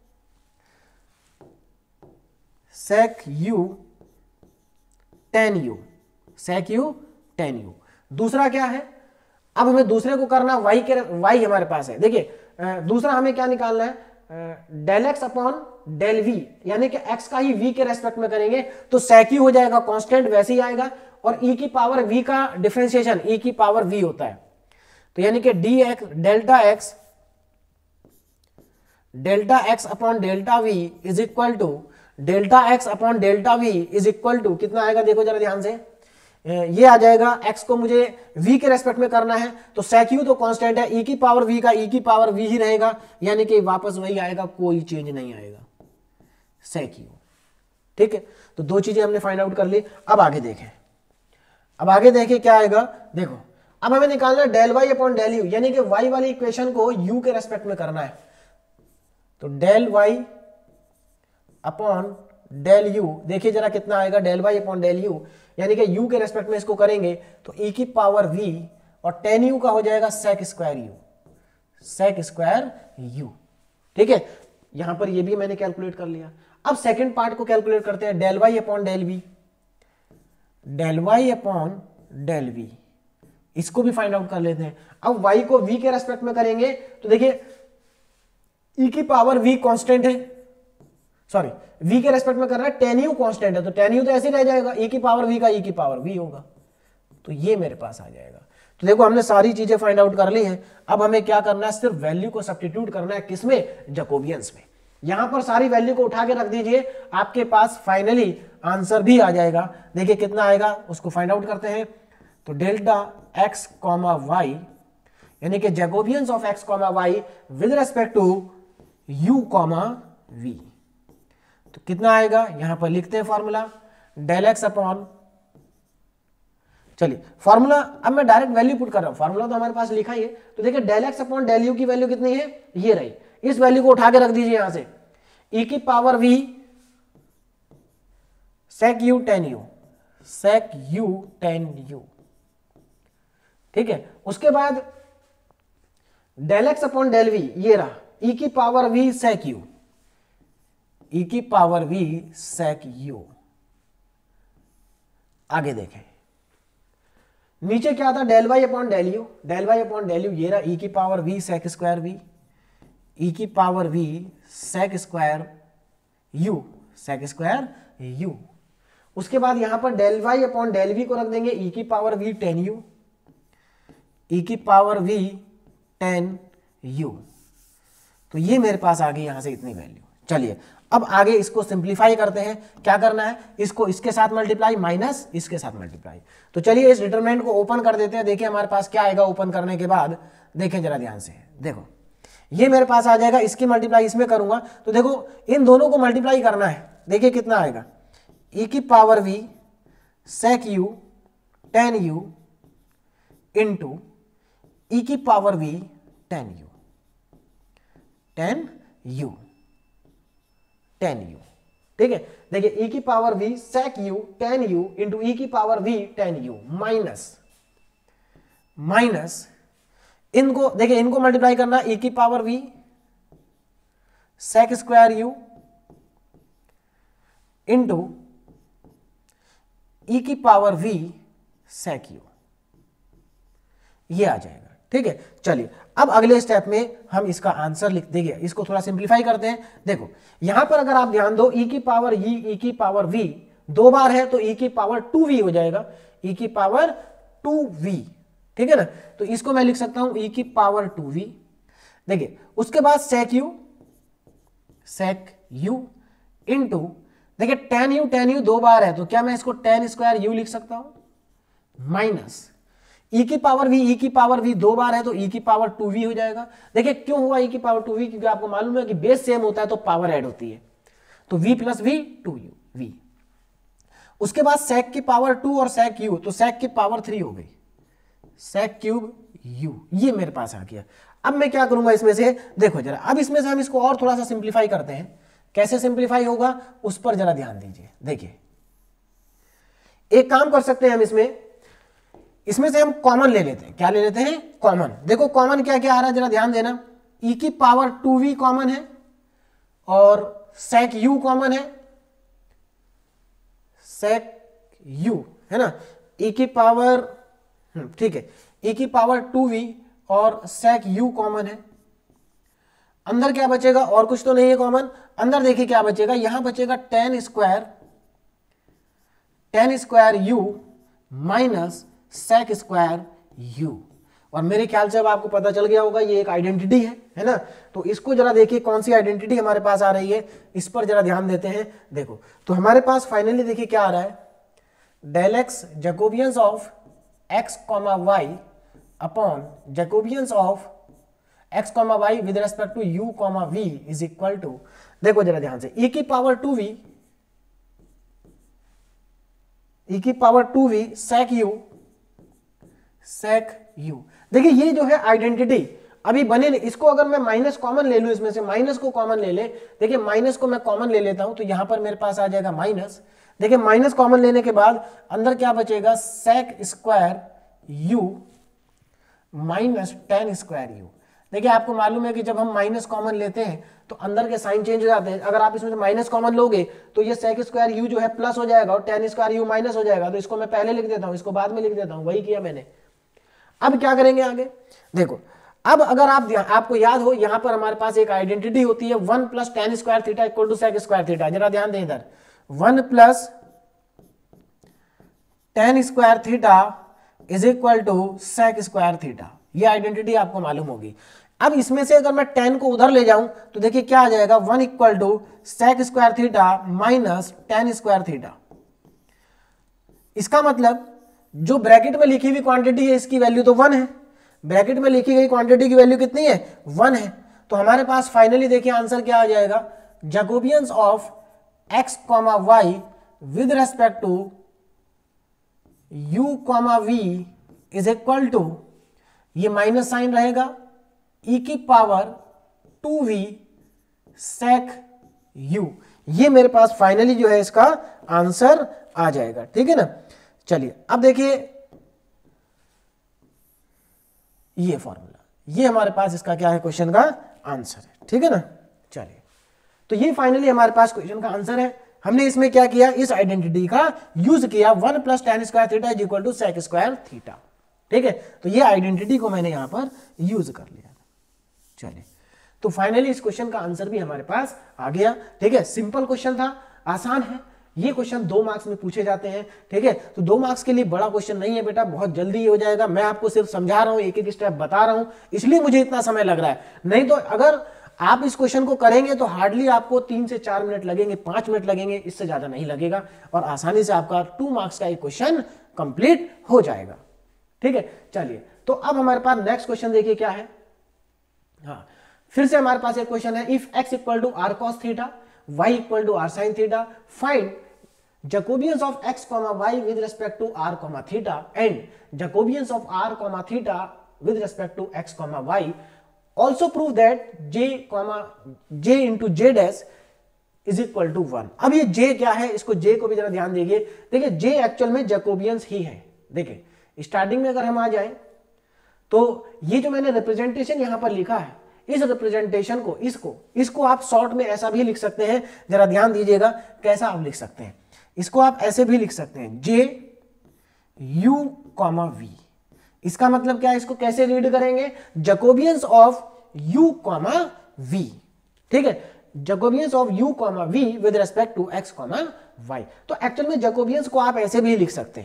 tan u। दूसरा क्या है, अब हमें दूसरे को करना y हमारे पास है। देखिए दूसरा हमें क्या निकालना है, del x upon del v, यानी कि x का ही v के रेस्पेक्ट में करेंगे तो sec u हो जाएगा कांस्टेंट, वैसे ही आएगा, और e की पावर v का डिफरेंशिएशन e की पावर v होता है, तो यानी कि delta x upon delta v is equal to delta x upon delta v is equal to कितना आएगा, देखो जरा ध्यान से, ये आ जाएगा, x को मुझे v के रेस्पेक्ट में करना है तो sec u तो कांस्टेंट है, e की पावर v का e की पावर v ही रहेगा, यानी कि वापस वही आएगा, कोई चेंज नहीं आएगा, sec u। ठीक है, तो दो चीजें हमने फाइंड आउट कर ली। अब आगे देखें क्या आएगा। देखो अब हमें निकालना है del y upon del u, यानी कि y वाली इक्वेशन को u के रेस्पेक्ट में करना है। तो del y upon del u, देखिए जरा कितना आएगा, del y upon del u, यानी कि u के रेस्पेक्ट में इसको करेंगे तो e की पावर v, और tan u का हो जाएगा sec स्क्वायर u। ठीक है, यहां पर ये भी मैंने कैलकुलेट कर लिया। अब सेकंड पार्ट को कैलकुलेट करते हैं, del y upon del v, इसको भी फाइंड आउट कर लेते हैं। अब y को v के रेस्पेक्ट में करेंगे तो देखिए e की पावर v कांस्टेंट है, सॉरी v के रेस्पेक्ट में कर रहा है, tan u कांस्टेंट है, तो tan u तो ऐसे ही रह जाएगा, e की पावर v का e की पावर v होगा, तो ये मेरे पास आ जाएगा। तो देखो हमने सारी चीजें फाइंड आउट कर ली हैं। अब हमें क्या करना है, सिर्फ वैल्यू को सब्स्टिट्यूट करना है, किसमें, जैकोबियंस में। यहां पर सारी वैल्यू को उठा के रख दीजिए, आपके पास फाइनली आंसर भी आ जाएगा। देखिए कितना आएगा, उसको फाइंड आउट करते हैं। तो डेल्टा x कॉमा वाई, यानी कि Jacobians of x comma y with respect to u comma v, तो कितना आएगा, यहां पर लिखते हैं फॉर्मूला, डेल एक्स अपॉन, चलिए फॉर्मूला अब मैं डायरेक्ट वैल्यू पुट कर रहा हूं, फॉर्मूला तो हमारे पास लिखा ही है। तो देखिए del x upon del u की वैल्यू कितनी है, ये रही, इस वैल्यू को उठा के रख दीजिए यहां से, e की power v sec u tan u। ठीक है, उसके बाद del x upon del v, ये रहा, e की पावर v sec u। आगे देखें, नीचे क्या था, del y upon del u, ये रहा, e की power v sec square v, e की power v sec square u। उसके बाद यहां पर del y upon del v को रख देंगे, e की पावर v tan u, तो ये मेरे पास आ गई यहां से इतनी वैल्यू। चलिए अब आगे इसको सिंप्लीफाई करते हैं, क्या करना है, इसको इसके साथ मल्टीप्लाई माइनस इसके साथ मल्टीप्लाई। तो चलिए इस डिटरमिनेंट को ओपन कर देते हैं, देखिए हमारे पास क्या आएगा ओपन करने के बाद, देखें जरा ध्यान से, देखो ये मेरे पास आ जाएगा, इसकी मल्टीप्लाई इसमें करूंगा, तो देखो इन दोनों को मल्टीप्लाई करना है, देखिए कितना आएगा, e की power v sec u tan u into e की पावर v tan u। ठीक है, देखिए e की power v sec u tan u into e की power v tan u minus इनको, देखिए इनको मल्टीप्लाई करना, e की power v sec square u into e की पावर v sec u, ये आ जाएगा। ठीक है, चलिए अब अगले स्टेप में हम इसका आंसर लिख देंगे, इसको थोड़ा सिंप्लीफाई करते हैं। देखो यहां पर अगर आप ध्यान दो, e की पावर v दो बार है तो e की पावर 2v हो जाएगा, e की पावर 2v। ठीक है ना, तो इसको मैं लिख सकता हूं e की पावर 2v। देखिए उसके बाद sec sec u इंटू, देखिए tan u 2 बार है तो क्या मैं इसको tan स्क्वायर u लिख सकता हूं, माइनस e की पावर v 2 बार है तो e की पावर 2v हो जाएगा। देखिए क्यों हुआ e की पावर 2v, क्योंकि आपको मालूम है कि बेस सेम होता है तो पावर ऐड होती है, तो v plus v 2u v। उसके बाद sec की पावर 2 और sec u, तो sec की पावर 3 हो गई, sec क्यूब u, ये मेरे पास आ गया। अब मैं क्या करूंगा इसमें से, देखो जरा, अब इसमें से हम इसको और थोड़ा सा सिंप्लीफाई करते हैं। कैसे सिंप्लीफाई होगा उस पर जरा ध्यान दीजिए। देखिए एक काम कर सकते हैं हम, इसमें से हम कॉमन ले लेते हैं। क्या ले लेते हैं, कॉमन। देखो कॉमन क्या क्या आ रहा है जरा ध्यान देना, e की पावर 2v कॉमन है और sec u कॉमन है, sec u है ना, e की पावर, ठीक है, e की पावर 2v और sec u कॉमन है। अंदर क्या बचेगा, और कुछ तो नहीं है कॉमन, अंदर देखिए क्या बचेगा, यहां बचेगा tan square u minus sec square u। और मेरे ख्याल से अब आपको पता चल गया होगा ये एक आइडेंटिटी है ना। तो इसको जरा देखिए कौन सी आइडेंटिटी हमारे पास आ रही है, इस पर जरा ध्यान देते हैं। देखो तो हमारे पास फाइनली देखिए क्या आ रहा है, del x Jacobians of x, y upon Jacobians of x, y with respect to u, v is equal to, देखो जरा ध्यान से, e की पावर 2v sec u। देखिए ये जो है आइडेंटिटी अभी बने नहीं, इसको अगर मैं माइनस कॉमन ले लूं, इसमें से माइनस को कॉमन ले ले, देखिए माइनस को मैं कॉमन ले लेता हूं तो यहां पर मेरे पास आ जाएगा माइनस। देखिए माइनस कॉमन लेने के बाद अंदर क्या बचेगा, sec square u minus tan square u। देखिए आपको मालूम है कि जब हम माइनस कॉमन लेते हैं तो अंदर के साइन चेंज हो जाते हैं। अगर आप इसमें से माइनस कॉमन लोगे तो ये sec स्क्वायर u जो है प्लस हो जाएगा और tan स्क्वायर u माइनस हो जाएगा। तो इसको मैं पहले लिख देता हूं, इसको बाद में लिख देता हूं, वही किया मैंने। अब क्या करेंगे आगे, देखो अब अगर आपको याद हो यहां पर हमारे पास एक आइडेंटिटी होती है 1 plus tan square theta equal to sec square theta. जरा ध्यान दें इधर, 1 plus tan square theta is equal to sec square theta, ये आइडेंटिटी आपको मालूम होगी। अब इसमें से अगर मैं tan को उधर ले जाऊं तो देखिए क्या आ जाएगा, 1 equal to sec square theta minus tan square theta. इसका मतलब जो ब्रैकेट में लिखी हुई क्वांटिटी है इसकी वैल्यू तो 1 है, ब्रैकेट में लिखी गई क्वांटिटी की वैल्यू कितनी है, 1 है। तो हमारे पास फाइनली देखिए आंसर क्या आ जाएगा, Jacobians of x, y with respect to u, v is equal to, ये माइनस साइन रहेगा, e की पावर 2v sec u। ये मेरे पास फाइनली जो है इसका आंसर आ जाएगा, ठीक है ना। चलिए अब देखिए ये फॉर्मूला, ये हमारे पास इसका क्या है, क्वेश्चन का आंसर है, ठीक है ना। चलिए तो ये फाइनली हमारे पास क्वेश्चन का आंसर है। हमने इसमें क्या किया, इस आइडेंटिटी का यूज किया, 1 plus tan square theta is equal to sec square theta, ठीक है। तो ये आइडेंटिटी को मैंने यहां पर यूज कर लिया। चलिए तो फाइनली इस क्वेश्चन का आंसर भी हमारे पास आ गया, ठीक है। सिंपल क्वेश्चन था, आसान है। ये क्वेश्चन 2 मार्क्स में पूछे जाते हैं, ठीक है। तो 2 मार्क्स के लिए बड़ा क्वेश्चन नहीं है बेटा, बहुत जल्दी हो जाएगा। मैं आपको सिर्फ समझा रहा हूं, एक एक स्टेप बता रहा हूं, इसलिए मुझे इतना समय लग रहा है। नहीं तो अगर आप इस क्वेश्चन को करेंगे तो हार्डली आपको 3 से 4 मिनट लगेंगे, 5 मिनट लगेंगे, इससे ज्यादा नहीं लगेगा और आसानी से आपका 2 मार्क्स का एक क्वेश्चन कंप्लीट हो जाएगा, ठीक है। चलिए तो अब हमारे पास नेक्स्ट क्वेश्चन देखिए क्या है। हाँ, फिर से हमारे पास एक क्वेश्चन है, if x equal to r cos theta, y equal to r sine theta, find Jacobians of x, y with respect to r, theta and Jacobians of r, theta with respect to x, y। Also prove that j into j dash is equal to 1। अब ये j क्या है, इसको j को भी जरा ध्यान दीजिए। देखिए j एक्चुअल में जैकोबियंस ही है। देखिए स्टार्टिंग में अगर हम आ जाएं तो ये जो मैंने रिप्रेजेंटेशन यहां पर लिखा है, इस रिप्रेजेंटेशन को इसको आप शॉर्ट में ऐसा भी लिख सकते हैं। जरा ध्यान दीजिएगा कैसा आप लिख सकते हैं, इसको आप ऐसे भी लिख सकते हैं, j u, v। इसका मतलब क्या है, इसको कैसे रीड करेंगे, जैकोबियंस ऑफ u, v, ठीक है। Jacobians of u, v with respect to x, y। तो एक्चुअल में जैकोबियंस को आप ऐसे भी लिख सकते हैं,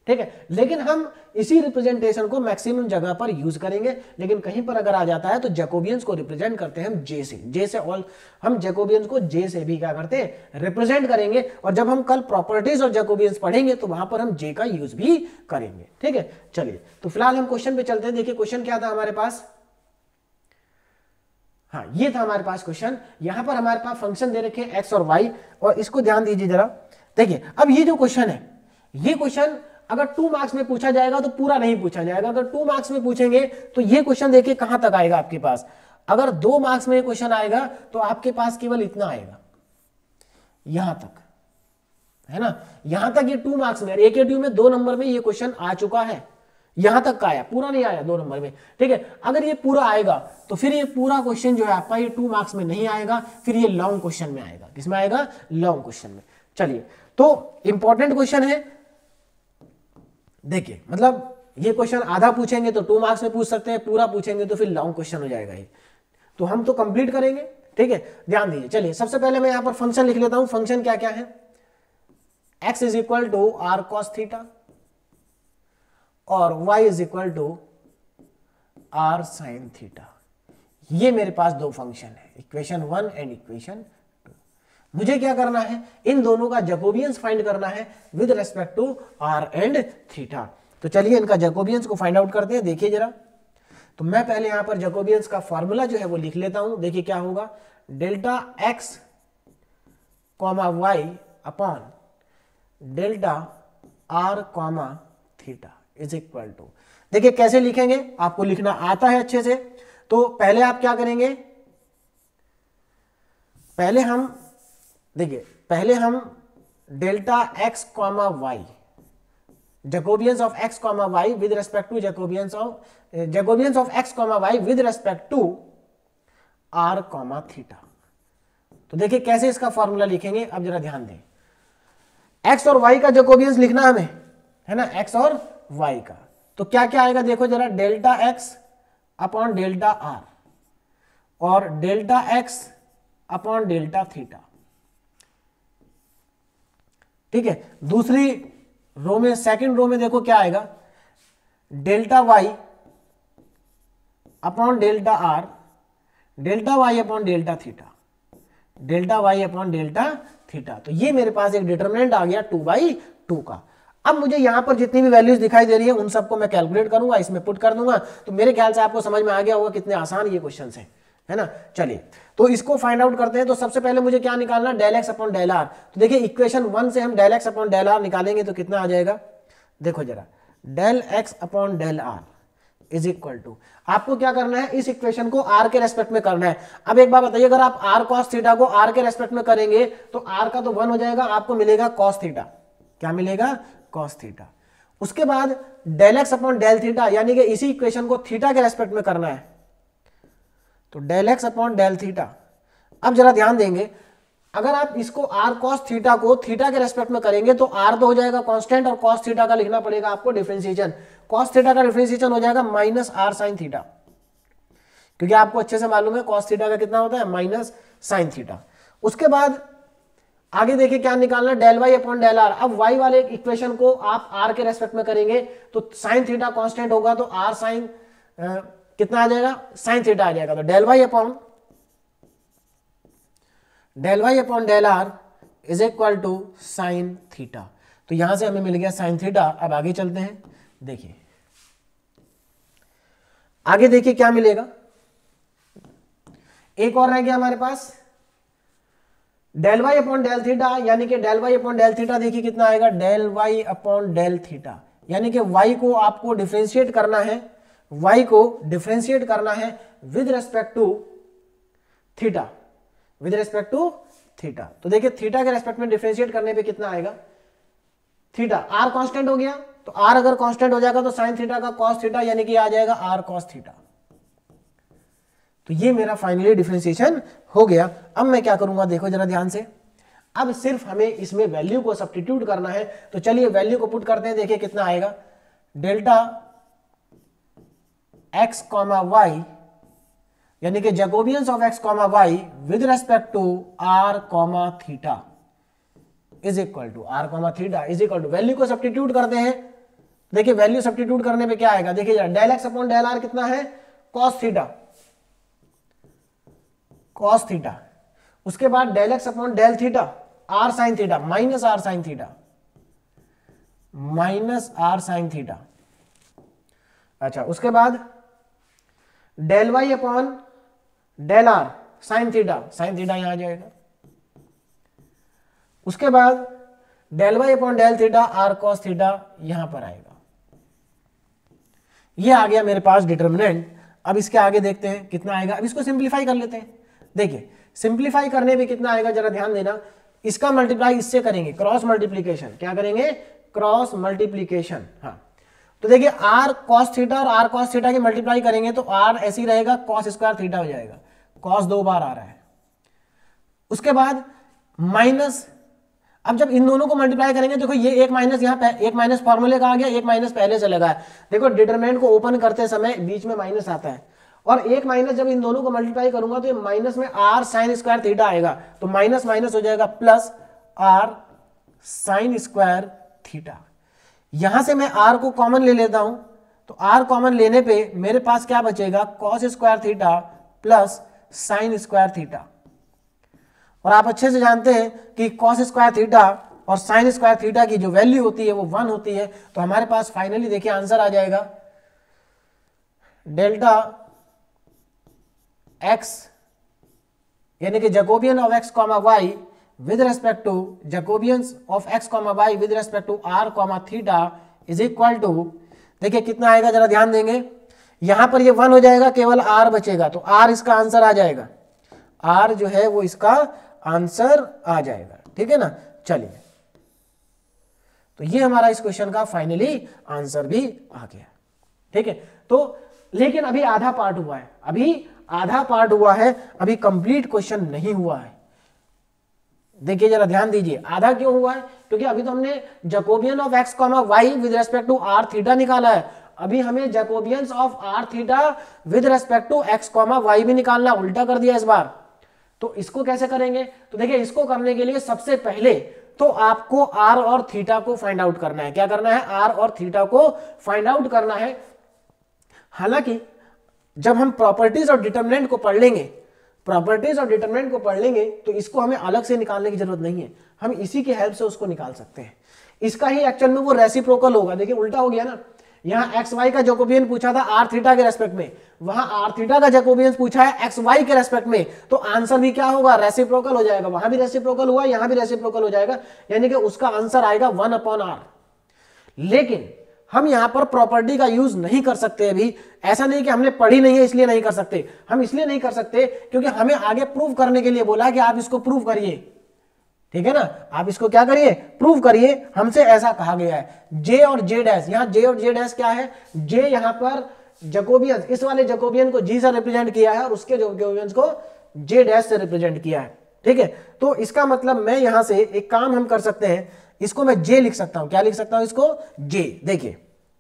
ठीक है। लेकिन हम इसी रिप्रेजेंटेशन को मैक्सिमम जगह पर यूज करेंगे, लेकिन कहीं पर अगर आ जाता है तो जैकोबियंस को रिप्रेजेंट करते हैं हम जे से ऑल, हम जैकोबियंस को जे से भी क्या करते हैं, रिप्रेजेंट करेंगे। और जब हम कल प्रॉपर्टीज और जैकोबियंस पढ़ेंगे तो वहां पर हम जे का यूज भी करेंगे, ठीक है। चलिए तो फिलहाल हम क्वेश्चन पे चलते हैं। देखिए क्वेश्चन क्या था हमारे पास, हाँ ये था हमारे पास क्वेश्चन। यहां पर हमारे पास फंक्शन दे रखे हैं एक्स और वाई, और इसको ध्यान दीजिए जरा। देखिए अब ये जो क्वेश्चन है, ये क्वेश्चन अगर 2 मार्क्स में पूछा जाएगा तो पूरा नहीं पूछा जाएगा। अगर 2 मार्क्स में पूछेंगे तो ये क्वेश्चन देखिए कहां तक आएगा आपके पास। अगर 2 मार्क्स में क्वेश्चन आएगा तो आपके पास केवल इतना आएगा, यहां तक, है ना, यहां तक ये 2 मार्क्स में। AKTU में 2 नंबर में ये क्वेश्चन आ चुका है, यहां तक का आया, पूरा नहीं आया 2 नंबर में, ठीक है। अगर ये पूरा आएगा तो फिर ये पूरा क्वेश्चन जो है आपका ये 2 मार्क्स में नहीं आएगा, फिर ये लॉन्ग क्वेश्चन में आएगा। किसमें आएगा, लॉन्ग क्वेश्चन में। चलिए तो इंपॉर्टेंट क्वेश्चन है। देखिए मतलब ये क्वेश्चन आधा पूछेंगे तो 2 मार्क्स में पूछ सकते हैं, पूरा पूछेंगे तो फिर लॉन्ग क्वेश्चन हो जाएगा ये। तो हम तो कंप्लीट करेंगे, ठीक है, ध्यान दीजिए। चलिए सबसे पहले मैं यहां पर फंक्शन लिख लेता हूं। फंक्शन क्या क्या है, x is equal to r cos theta और y is equal to r sine theta. ये मेरे पास 2 फंक्शन है, इक्वेशन 1 एंड इक्वेशन 2। मुझे क्या करना है, इन दोनों का जैकोबियंस फाइंड करना है with respect to r and theta. तो चलिए इनका जैकोबियंस को फाइंड आउट करते हैं। देखिए जरा, तो मैं पहले यहां पर जैकोबियंस का फॉर्मूला जो है वो लिख लेता हूं। देखिए क्या होगा, delta x comma y upon delta r comma theta is equal to, देखिए कैसे लिखेंगे, आपको लिखना आता है अच्छे से। तो पहले आप क्या करेंगे, पहले हम delta x comma y, Jacobians of x comma y with respect to Jacobians of x comma y with respect to r comma theta. तो देखिए कैसे इसका फॉर्मूला लिखेंगे, अब जरा ध्यान दें। एक्स और वाई का जैकोबियंस लिखना हमें, है ना, एक्स और वाई का। तो क्या क्या आएगा देखो जरा, delta x upon delta r और delta x upon delta theta, ठीक है। दूसरी रो में, सेकंड रो में देखो क्या आएगा, delta y upon delta r, delta y upon delta theta, delta y upon delta theta. तो ये मेरे पास एक डिटरमिनेंट आ गया 2/2 का। अब मुझे यहां पर जितनी भी वैल्यूज दिखाई दे रही है उन सबको मैं कैलकुलेट करूंगा, इसमें पुट कर दूंगा। तो मेरे ख्याल से आपको समझ में आ गया होगा कितने आसान ये क्वेश्चन है ना। चलिए तो इसको फाइंड आउट करते हैं। तो सबसे पहले मुझे क्या निकालना, del x upon del r. तो देखिए इक्वेशन 1 से हम del x upon del r निकालेंगे तो कितना आ जाएगा, देखो जरा, del x upon del r is equal to, आपको क्या करना है, इस इक्वेशन को आर के रेस्पेक्ट में करना है। अब एक बात बताइए, अगर आप आर कॉस थीटा को आर के रेस्पेक्ट में करेंगे तो आर का तो 1 हो जाएगा, आपको मिलेगा कॉस थीटा। क्या मिलेगा, कॉस थीटा। उसके बाद del x upon del theta, यानी कि इसी इक्वेशन को थीटा के रेस्पेक्ट में करना है, तो del x upon del theta. अब जरा ध्यान देंगे, अगर आप इसको आर कॉस थीटा को थीटा के रेस्पेक्ट में करेंगे तो आर तो हो जाएगा कांस्टेंट और कॉस थीटा का लिखना पड़ेगा आपको डिफरेंशिएशन। कॉस थीटा का डिफरेंशिएशन हो जाएगा माइनस आर साइन थीटा, क्योंकि आपको अच्छे से मालूम है कॉस थीटा का कितना होता है, माइनस साइन थीटा। उसके बाद आगे देखिए क्या निकालना, del y upon del r. अब वाई वाले इक्वेशन को आप आर के रेस्पेक्ट में करेंगे तो साइन थीटा कांस्टेंट होगा, तो आर साइन कितना आ जाएगा, साइन थीटा आ जाएगा। तो del y upon del r is equal to sine theta. तो यहां से हमें मिल गया साइन थीटा। अब आगे चलते हैं, देखिए आगे देखिए क्या मिलेगा, एक और रह गया हमारे पास del y upon del theta, यानी कि del y upon del theta देखिए कितना आएगा, del y upon del theta, यानी कि वाई को आपको डिफरेंशिएट करना है, वाई को डिफरेंशिएट करना है with respect to theta, with respect to theta. तो देखिए थीटा के रेस्पेक्ट में डिफरेंशिएट करने पे कितना आएगा, थीटा, आर कांस्टेंट हो गया, तो आर अगर कांस्टेंट हो जाएगा तो साइन थीटा का कॉस थीटा, यानी कि आ जाएगा आर कॉस थीटा। तो ये मेरा फाइनली डिफरेंशिएशन हो गया। अब मैं क्या करूंगा, देखो जरा ध्यान से, अब सिर्फ हमें इसमें वैल्यू को सब्स्टिट्यूट करना है। तो चलिए वैल्यू को पुट करते हैं, देखिए कितना आएगा, डेल्टा एक्स कॉमा वाई, यानी कि Jacobians of x comma y with respect to r comma theta is equal to, r comma theta is equal to, value को सब्स्टिट्यूट करते हैं देखिए वैल्यू सब्स्टिट्यूट करने पे क्या आएगा, देखिए जरा del x upon del r कितना है, कॉस थीटा, कॉस थीटा। उसके बाद del x upon del theta r sine theta minus r sine theta, minus r sine theta. अच्छा उसके बाद del y upon del r sine theta, sine theta यहां आ जाएगा। उसके बाद del y upon del theta r cos theta यहां पर आएगा। ये आ गया मेरे पास डिटर्मिनेंट। अब इसके आगे देखते हैं कितना आएगा। अब इसको सिंप्लीफाई कर लेते हैं। देखिए सिंप्लीफाई करने में कितना आएगा जरा ध्यान देना, इसका मल्टीप्लाई इससे करेंगे, क्रॉस मल्टीप्लीकेशन। क्या करेंगे, क्रॉस मल्टीप्लीकेशन। हाँ तो देखिए आर कॉस थीटा और आर कॉस थीटा की मल्टीप्लाई करेंगे तो आर ऐसे ही रहेगा, कॉस स्क्वायर थीटा हो जाएगा, कॉस 2 बार आ रहा है। उसके बाद माइनस, अब जब इन दोनों को मल्टीप्लाई करेंगे देखो ये एक माइनस यहाँ पे, एक माइनस फॉर्मूले का आ गया, एक माइनस पहले से लगा है। देखो डिटरमिनेंट को ओपन करते समय बीच में माइनस आता है, और एक माइनस जब इन दोनों को मल्टीप्लाई करूंगा तो ये माइनस में आर साइन स्क्वायर थीटा आएगा, तो माइनस माइनस हो जाएगा plus r sine square theta. यहां से मैं आर को कॉमन ले लेता हूं, तो आर कॉमन लेने पे मेरे पास क्या बचेगा, cos square theta plus sine square theta. और आप अच्छे से जानते हैं कि कॉस स्क्वायर थीटा और साइन स्क्वायर थीटा की जो वैल्यू होती है वो 1 होती है। तो हमारे पास फाइनली देखिए आंसर आ जाएगा डेल्टा एक्स यानी कि Jacobian of x comma y with respect to Jacobians of x comma y with respect to r comma theta is equal to, देखिए कितना आएगा जरा ध्यान देंगे, यहां पर ये 1 हो जाएगा, केवल आर बचेगा, तो आर इसका आंसर आ जाएगा, आर जो है वो इसका आंसर आ जाएगा। ठीक है ना, चलिए तो ये हमारा इस क्वेश्चन का फाइनली आंसर भी आ गया। ठीक है, तो लेकिन अभी आधा पार्ट हुआ है, अभी आधा पार्ट हुआ है, अभी कंप्लीट क्वेश्चन नहीं हुआ है। देखिए जरा ध्यान दीजिए, आधा क्यों हुआ है, क्योंकि अभी तो हमने Jacobian of x comma y with respect to r theta निकाला है, अभी हमें Jacobians of r theta with respect to x comma y भी निकालना, उल्टा कर दिया इस बार। तो इसको कैसे करेंगे, तो देखिए इसको करने के लिए सबसे पहले तो आपको आर और थीटा को फाइंड आउट करना है। क्या करना है, आर और थीटा को फाइंड आउट करना है। हालांकि जब हम प्रॉपर्टीज और डिटरमिनेंट को पढ़ लेंगे, प्रॉपर्टीज और डिटरमिनेंट को पढ़ लेंगे तो इसको हमें अलग से निकालने की जरूरत नहीं है, हम इसी की हेल्प से उसको निकाल सकते हैं। इसका ही एक्चुअल में वो रेसिप्रोकल होगा। देखिए उल्टा हो गया ना, यहाँ एक्स वाई का जैकोबियन पूछा था आर थीटा के रेस्पेक्ट में, वहां आर थीटा का जैकोबियन पूछा है एक्स वाई के रेस्पेक्ट में, तो आंसर भी क्या होगा, रेसिप्रोकल हो जाएगा। वहां भी रेसिप्रोकल हुआ, यहां भी रेसिप्रोकल हो जाएगा, यानी कि उसका आंसर आएगा 1/r। लेकिन हम यहां पर प्रॉपर्टी का यूज नहीं कर सकते अभी। ऐसा नहीं कि हमने पढ़ी नहीं है इसलिए नहीं कर सकते, हम इसलिए नहीं कर सकते क्योंकि हमें आगे प्रूव करने के लिए बोला कि आप इसको प्रूव करिए। ठीक है ना, आप इसको क्या करिए, प्रूव करिए, हमसे ऐसा कहा गया है। जे और जे डैश, यहाँ जे और जे डैश क्या है, जे यहाँ पर जैकोबियन, इस वाले जैकोबियन को जी से रिप्रेजेंट किया है और उसके जैकोबियन को जे डैश से रिप्रेजेंट किया है। ठीक है, तो इसका मतलब मैं यहां से एक काम हम कर सकते हैं, इसको मैं जे लिख सकता हूं। क्या लिख सकता हूं इसको, जे। देखिए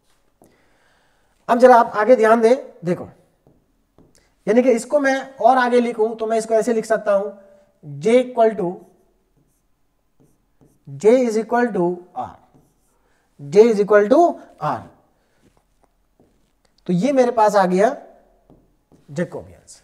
अब जरा आप आगे ध्यान दें, देखो यानी कि इसको मैं और आगे लिखूं तो मैं इसको ऐसे लिख सकता हूं, J equal to, J is equal to R, J is equal to R। तो ये मेरे पास आ गया जैकोबियंस,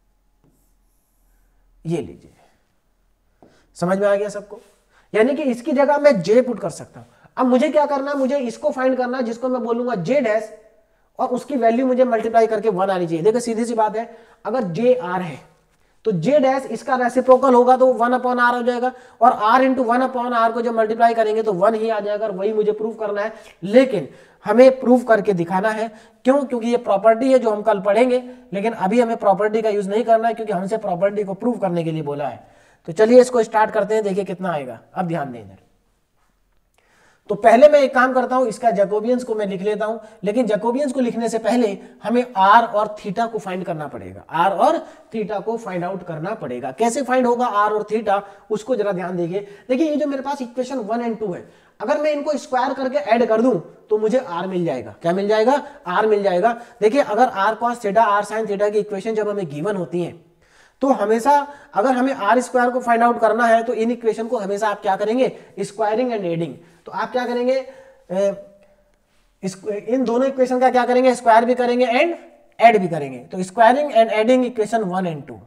ये लीजिए, समझ में आ गया सबको। यानी कि इसकी जगह मैं J पुट कर सकता हूं। अब मुझे क्या करना है, मुझे इसको फाइंड करना है जिसको मैं बोलूंगा J डैश, और उसकी वैल्यू मुझे मल्टीप्लाई करके 1 आनी चाहिए। देखो सीधी सी बात है, अगर J R है तो J डैश इसका रेसिप्रोकल होगा तो 1/r हो जाएगा, और R इंटू 1/r को जब मल्टीप्लाई करेंगे तो 1 ही आ जाएगा, और वही मुझे प्रूव करना है। लेकिन हमें प्रूव करके दिखाना है, क्यों, क्योंकि ये प्रॉपर्टी है जो हम कल पढ़ेंगे, लेकिन अभी हमें प्रॉपर्टी का यूज नहीं करना है क्योंकि हमसे प्रॉपर्टी को प्रूव करने के लिए बोला है। तो चलिए इसको स्टार्ट करते हैं, देखिए कितना आएगा। अब ध्यान दें इधर, तो पहले मैं एक काम करता हूं, इसका जैकोबियंस को मैं लिख लेता हूं, लेकिन जैकोबियंस को लिखने से पहले हमें आर और थीटा को फाइंड करना पड़ेगा। आर और थीटा को फाइंड आउट करना पड़ेगा। कैसे फाइंड होगा आर और थीटा, उसको जरा ध्यान देखिए। देखिए ये जो मेरे पास इक्वेशन 1 और 2 है, अगर मैं इनको स्क्वायर करके ऐड कर दूं तो मुझे आर मिल जाएगा। क्या मिल जाएगा, आर मिल जाएगा। देखिए अगर r cos theta r sine theta की इक्वेशन जब हमें गिवन होती है तो हमेशा अगर हमें आर स्क्वायर को फाइंड आउट करना है तो इन इक्वेशन को हमेशा आप क्या करेंगे, स्क्वायरिंग एंड एडिंग। तो आप क्या करेंगे, इन दोनों इक्वेशन का क्या करेंगे, स्क्वायर भी करेंगे एंड ऐड भी करेंगे। तो squaring and adding equation 1 and 2,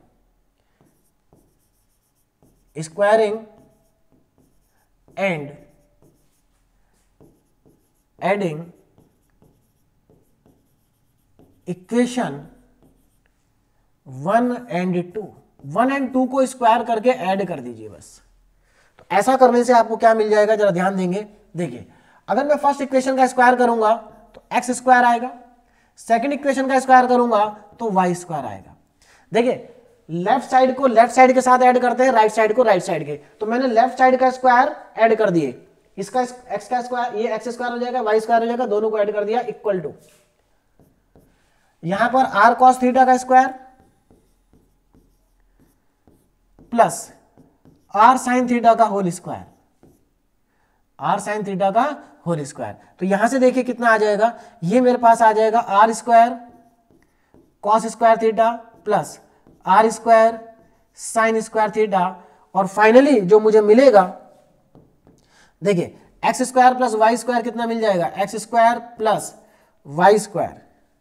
squaring and adding equation 1 and 2, 1 and 2 को स्क्वायर करके ऐड कर दीजिए बस। तो ऐसा करने से आपको क्या मिल जाएगा, जरा ध्यान देंगे। देखिए अगर मैं फर्स्ट इक्वेशन का स्क्वायर करूंगा तो एक्स स्क्वायर आएगा, सेकंड इक्वेशन का स्क्वायर करूंगा तो वाई स्क्वायर आएगा। देखिए लेफ्ट साइड को लेफ्ट साइड के साथ ऐड करते हैं, राइट साइड को राइट साइड के। तो मैंने लेफ्ट साइड का स्क्वायर ऐड कर दिए, इसका एक्स का स्क्वायर, ये एक्स स्क्वायर हो जाएगा, वाई स्क्वायर हो जाएगा, दोनों को ऐड कर दिया इक्वल टू, यहां पर आर कॉस थीटा का square plus r sine theta का whole square, r sine theta का होल स्क्वायर। तो यहां से देखिए कितना आ जाएगा, ये मेरे पास आ जाएगा r square cos square theta plus r square sine square theta, और फाइनली जो मुझे मिलेगा, देखिए x square plus y square कितना मिल जाएगा, x square plus y square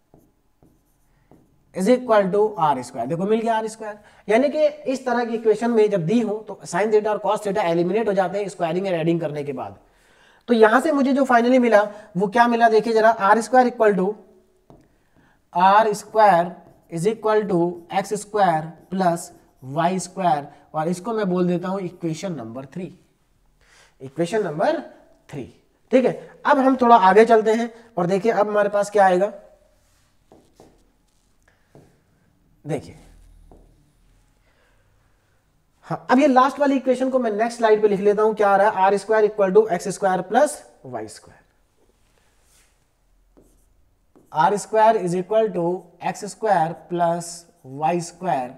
is equal to r square. देखो मिल गया आर स्क्वायर। यानी कि इस तरह की इक्वेशन में जब दी हो तो साइन थीटा और कॉस थीटा एलिमिनेट हो जाते हैं स्क्वायरिंग एंड एडिंग करने के बाद। तो यहां से मुझे जो फाइनली मिला वो क्या मिला, देखिए जरा, r square equal to r square is equal to x square plus y square, और इसको मैं बोल देता हूं इक्वेशन नंबर 3, इक्वेशन नंबर 3। ठीक है, अब हम थोड़ा आगे चलते हैं और देखिए अब हमारे पास क्या आएगा। देखिए हाँ, अब ये लास्ट वाली इक्वेशन को मैं नेक्स्ट स्लाइड पे लिख लेता हूं। क्या आ रहा है, r square equal to x square plus y square, r square is equal to x square plus y square,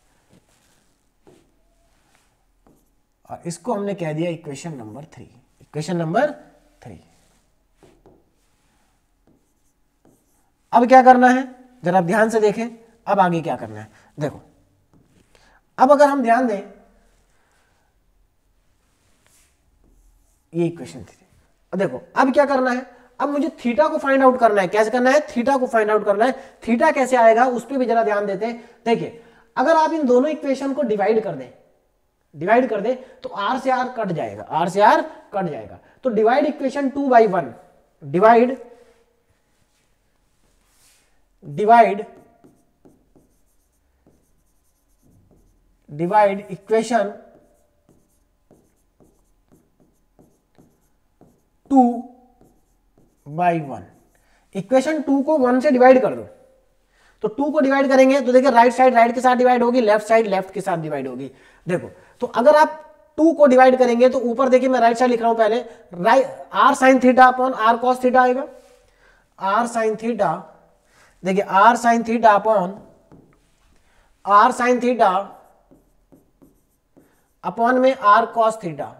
और इसको हमने कह दिया इक्वेशन नंबर 3, इक्वेशन नंबर 3। अब क्या करना है, जरा आप ध्यान से देखें, अब आगे क्या करना है। देखो अब अगर हम ध्यान दें, ये इक्वेशन थी, देखो अब क्या करना है, अब मुझे थीटा को फाइंड आउट करना है। कैसे करना है, थीटा को फाइंड आउट करना है। थीटा कैसे आएगा उस पर भी जरा ध्यान देते हैं। देखिए अगर आप इन दोनों इक्वेशन को डिवाइड कर दें तो आर से आर कट जाएगा, आर से आर कट जाएगा। तो divide equation 2/1, divide equation 2/1, equation 2 को 1 से डिवाइड कर दो। तो 2 को डिवाइड करेंगे तो देखिए राइट साइड राइट के साथ डिवाइड होगी, लेफ्ट साइड लेफ्ट के साथ डिवाइड होगी। देखो तो अगर आप 2 को डिवाइड करेंगे तो ऊपर देखिए मैं राइट साइड लिख रहा हूं पहले, r sine theta upon r cos theta आएगा, आर साइन थीटा, देखिए r sine theta upon r sine theta upon में आर कॉस थीटा,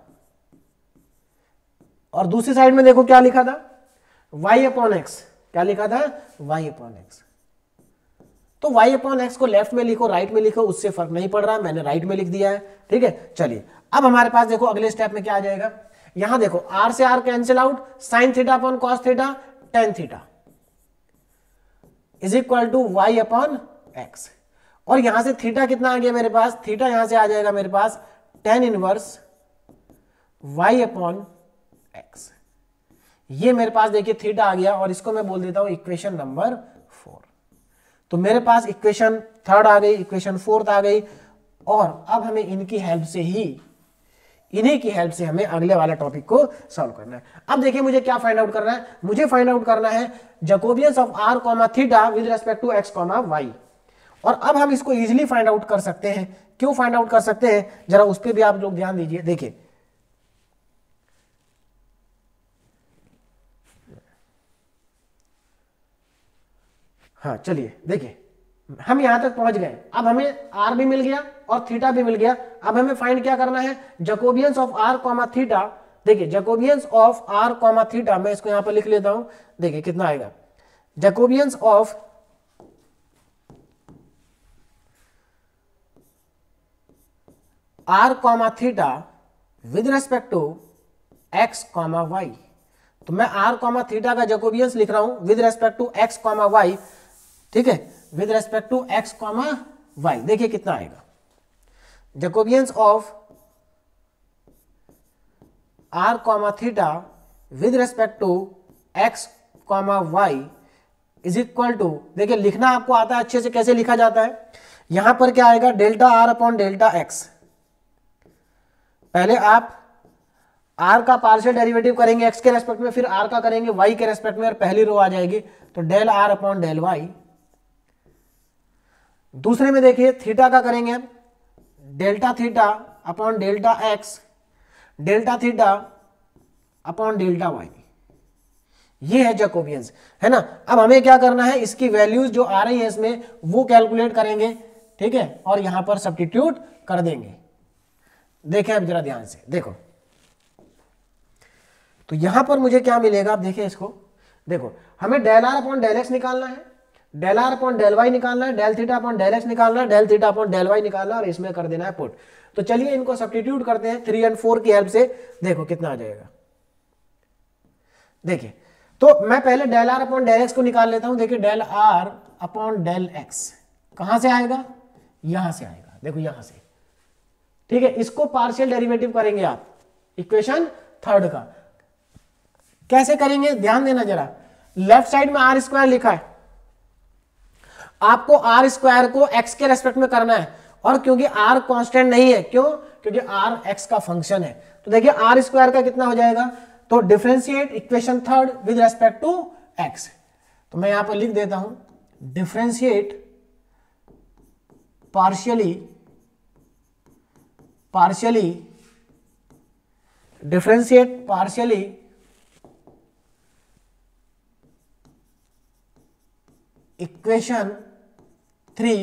और दूसरी साइड में देखो क्या लिखा था, y अपॉन एक्स, क्या लिखा था, y अपॉन एक्स। तो y अपॉन एक्स को लेफ्ट में लिखो राइट में लिखो, उससे फर्क नहीं पड़ रहा, मैंने राइट में लिख दिया है। ठीक है, चलिए अब हमारे पास देखो अगले स्टेप में क्या आ जाएगा। यहां देखो r से r cancel out, sine theta upon cos theta, tan theta is equal to y upon x, और यहां से थीटा कितना आ गया मेरे पास, थीटा यहां से आ जाएगा मेरे पास tan inverse y upon x. ये मेरे पास देखिए थीटा आ गया, और इसको मैं बोल देता हूं इक्वेशन नंबर 4। तो मेरे पास इक्वेशन 3rd आ गई, इक्वेशन 4th आ गई, और अब हमें इनकी हेल्प से ही, इन्हीं की हेल्प से हमें अगले वाला टॉपिक को सॉल्व करना है। अब देखिए मुझे क्या फाइंड आउट करना है, मुझे फाइंड आउट करना है Jacobians of r comma theta with respect to x comma y. और अब हम इसको इजीली फाइंड आउट कर सकते हैं। क्यों फाइंड आउट कर सकते हैं, जरा उस पर भी आप लोग ध्यान दीजिए। देखिए हाँ चलिए देखिए हम यहां तक पहुंच गए, अब हमें आर भी मिल गया और थीटा भी मिल गया। अब हमें फाइंड क्या करना है, Jacobians of r comma theta. देखिए Jacobians of r comma theta, मैं इसको यहां पर लिख लेता हूं, देखिए कितना आएगा, Jacobians of r comma theta with respect to x comma y. तो मैं r कॉमा थीटा का जैकोबियंस लिख रहा हूं with respect to x comma y, ठीक है, with respect to x comma y. देखिए कितना आएगा, Jacobians of r comma theta with respect to x comma y is equal to, देखिए लिखना आपको आता है अच्छे से, कैसे लिखा जाता है। यहां पर क्या आएगा, delta r upon delta x। पहले आप r का पार्शियल डेरिवेटिव करेंगे x के रेस्पेक्ट में, फिर r का करेंगे y के रेस्पेक्ट में, और पहली रो आ जाएगी तो del r upon del y। दूसरे में देखिए थीटा का करेंगे हम, delta theta upon delta x, delta theta upon delta y। ये है जैकोबियंस, है ना। अब हमें क्या करना है, इसकी वैल्यूज जो आ रही है इसमें वो कैलकुलेट करेंगे, ठीक है, और यहां पर सब्स्टिट्यूट कर देंगे। देखें अब जरा ध्यान से, देखो तो यहां पर मुझे क्या मिलेगा, आप देखिए इसको, देखो हमें del r upon del x निकालना है, del r upon del y निकालना है, del theta upon del x निकालना है, del theta upon del y निकालना है, और इसमें कर देना है पुट। तो चलिए इनको सब्स्टिट्यूट करते हैं 3 और 4 की हेल्प से, देखो कितना आ जाएगा। देखिए तो मैं पहले del r upon del x को निकाल लेता हूं। देखिए del r upon del x कहां से आएगा, यहां से आएगा, देखो यहां से, ठीक है। इसको पार्शियल डेरिवेटिव करेंगे आप इक्वेशन थर्ड का। कैसे करेंगे, ध्यान देना जरा, लेफ्ट साइड में आर स्क्वायर लिखा है, आपको आर स्क्वायर को एक्स के रेस्पेक्ट में करना है, और क्योंकि आर कांस्टेंट नहीं है, क्यों, क्योंकि आर एक्स का फंक्शन है। तो देखिए आर स्क्वायर का कितना हो जाएगा, तो differentiate equation third with respect to x. तो मैं यहां पर लिख देता हूं differentiate partially differentiate partially equation 3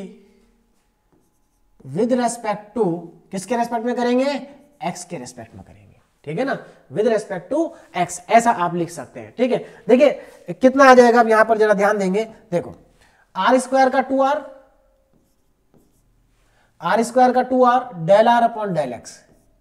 with respect to, किसके रेस्पेक्ट में करेंगे, एक्स के रेस्पेक्ट में करेंगे, ठीक है ना, विद रेस्पेक्ट टू एक्स, ऐसा आप लिख सकते हैं, ठीक है। देखिए कितना आ जाएगा, अब यहां पर जरा ध्यान देंगे, देखो आर स्क्वायर का 2r, आर स्क्वायर का 2r del r upon del x.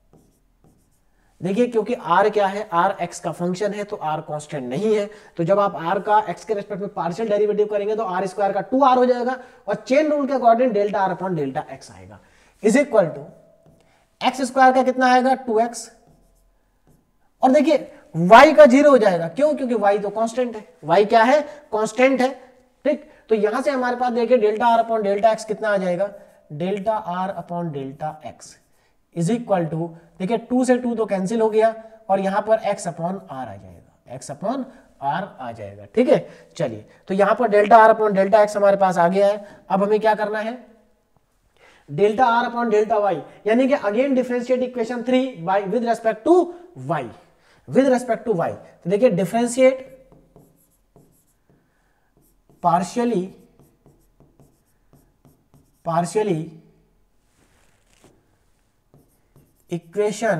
देखिए क्योंकि r क्या है, r x का फंक्शन है, तो r कांस्टेंट नहीं है, तो जब आप r का x के रेस्पेक्ट में पार्शियल डेरिवेटिव करेंगे तो आर स्क्वायर का 2r हो जाएगा, और चेन रूल के according delta r upon delta x आएगा, is equal to x square का कितना आएगा 2x, और देखिए y का 0 हो जाएगा, क्यों, क्योंकि y तो कांस्टेंट है, y क्या है, कांस्टेंट है, ठीक। तो यहां से हमारे पास देखिए delta r upon delta x कितना आ जाएगा, delta r upon delta x is equal to, देखिए 2 से 2 तो कैंसिल हो गया, और यहां पर x अपॉन आर आ जाएगा, x अपॉन आर आ जाएगा, ठीक है। चलिए तो यहां पर delta r upon delta x हमारे पास आ गया है। अब हमें क्या करना है, delta r upon delta y, यानी कि again differentiate equation 3 by with respect to y, with respect to y. तो देखिए differentiate partially equation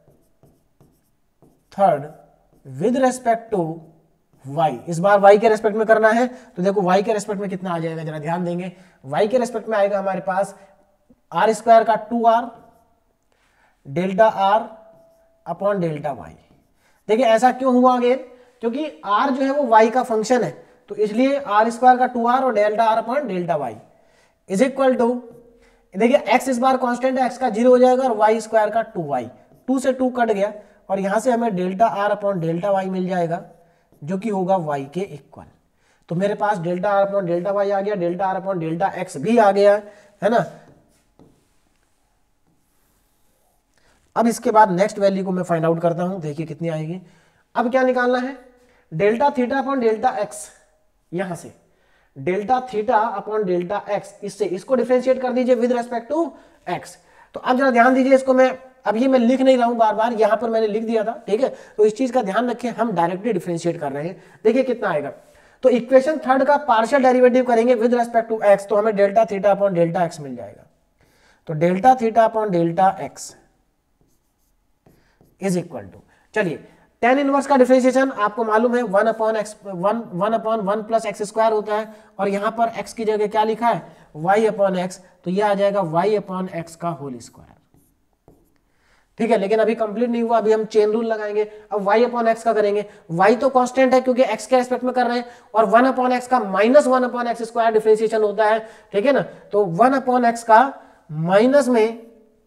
third with respect to y, इस बार y के रेस्पेक्ट में करना है। तो देखो y के रेस्पेक्ट में कितना आ जाएगा, जरा ध्यान देंगे, y के रेस्पेक्ट में आएगा हमारे पास आर स्क्वायर का 2r delta r upon delta y. देखिए ऐसा क्यों हुआ अगेन, क्योंकि r जो है वो y का फंक्शन है, तो इसलिए आर स्क्वायर का 2r और delta r upon delta y is equal to, देखिए x इस बार कांस्टेंट है, x का 0 हो जाएगा, और y स्क्वायर का 2y, 2 से 2 कट गया, और यहां से हमें delta r upon delta y मिल जाएगा, जो कि होगा y के इक्वल। तो मेरे पास delta r upon delta y आ गया, delta r upon delta x भी आ गया, है ना। अब इसके बाद नेक्स्ट वैल्यू को मैं फाइंड आउट करता हूं, देखिए कितनी आएगी। अब क्या निकालना है, delta theta upon delta x, यहां से delta theta upon delta x, इससे इसको डिफरेंशिएट कर दीजिए विद रेस्पेक्ट टू एक्स। तो अब जरा ध्यान दीजिए, इसको मैं अब ये मैं लिख नहीं रहा हूं बार बार, यहां पर मैंने लिख दिया था, ठीक है। तो इस चीज का ध्यान रखें, हम डायरेक्टली डिफरेंशिएट कर रहे हैं। देखिए कितना आएगा, तो इक्वेशन थर्ड का पार्शियल डेरिवेटिव करेंगे विद रेस्पेक्ट टू एक्स, तो हमें delta theta upon delta x मिल जाएगा। तो delta theta upon delta x is equal to, चलिए tan इनवर्स का डिफरेंशिएशन आपको मालूम है 1 upon x, 1 upon 1 plus x square होता है, और यहां पर x की जगह क्या लिखा है y अपॉन एक्स, तो यह आ जाएगा y अपॉन एक्स का होल स्क्वायर। ठीक है, लेकिन अभी कंप्लीट नहीं हुआ, अभी हम चेन रूल लगाएंगे। अब y अपॉन एक्स का करेंगे, y तो कांस्टेंट है क्योंकि x के रेस्पेक्ट में कर रहे हैं, और 1 अपॉन एक्स का minus 1 upon x square differentiation होता है, ठीक है ना। तो 1 अपॉन एक्स का माइनस में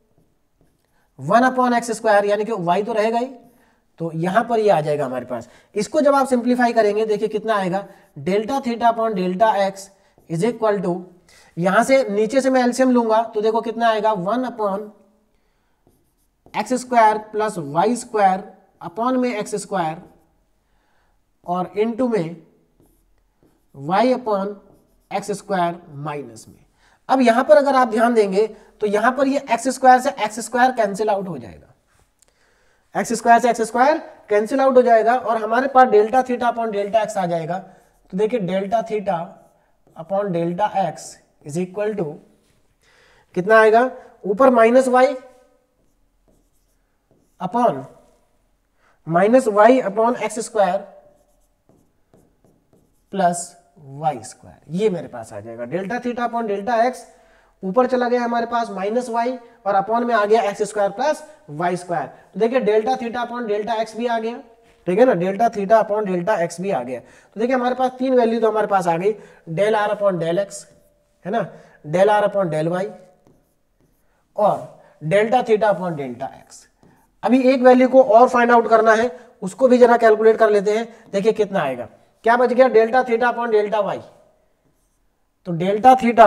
1 अपॉन एक्स स्क्वायर, यानी कि y तो रहेगा ही, तो यहां पर ये आ जाएगा हमारे पास। इसको जब आप सिंप्लीफाई करेंगे, देखिए कितना आएगा, delta theta upon delta x is equal to, यहां से नीचे से मैं एलसीएम लूंगा तो देखो कितना आएगा, 1 upon x square plus y square upon में एक्स स्क्वायर और इनटू में y upon x square minus में। अब यहां पर अगर आप ध्यान देंगे तो यहां पर ये एक्स स्क्वायर से एक्स स्क्वायर कैंसिल आउट हो जाएगा, एक्स स्क्वायर से एक्स स्क्वायर कैंसिल आउट हो जाएगा, और हमारे पास delta theta upon delta x आ जाएगा। तो देखिए delta theta upon delta x is equal to कितना आएगा, ऊपर minus y upon minus y upon x square plus y square, ये मेरे पास आ जाएगा। Delta theta upon delta x ऊपर चला गया हमारे पास माइनस वाई, और अपॉन में आ गया x square plus y square. तो देखिए delta theta upon delta x भी आ गया, ठीक है ना, delta theta upon delta x भी आ गया। तो देखिए हमारे पास तीन वैल्यू तो हमारे पास आ गई, del r upon del x, है ना, del r upon del y और delta theta upon delta x. अभी एक वैल्यू को और फाइंड आउट करना है, उसको भी जरा कैलकुलेट कर लेते हैं। देखिए कितना आएगा, क्या बच गया, delta theta upon delta y. तो delta theta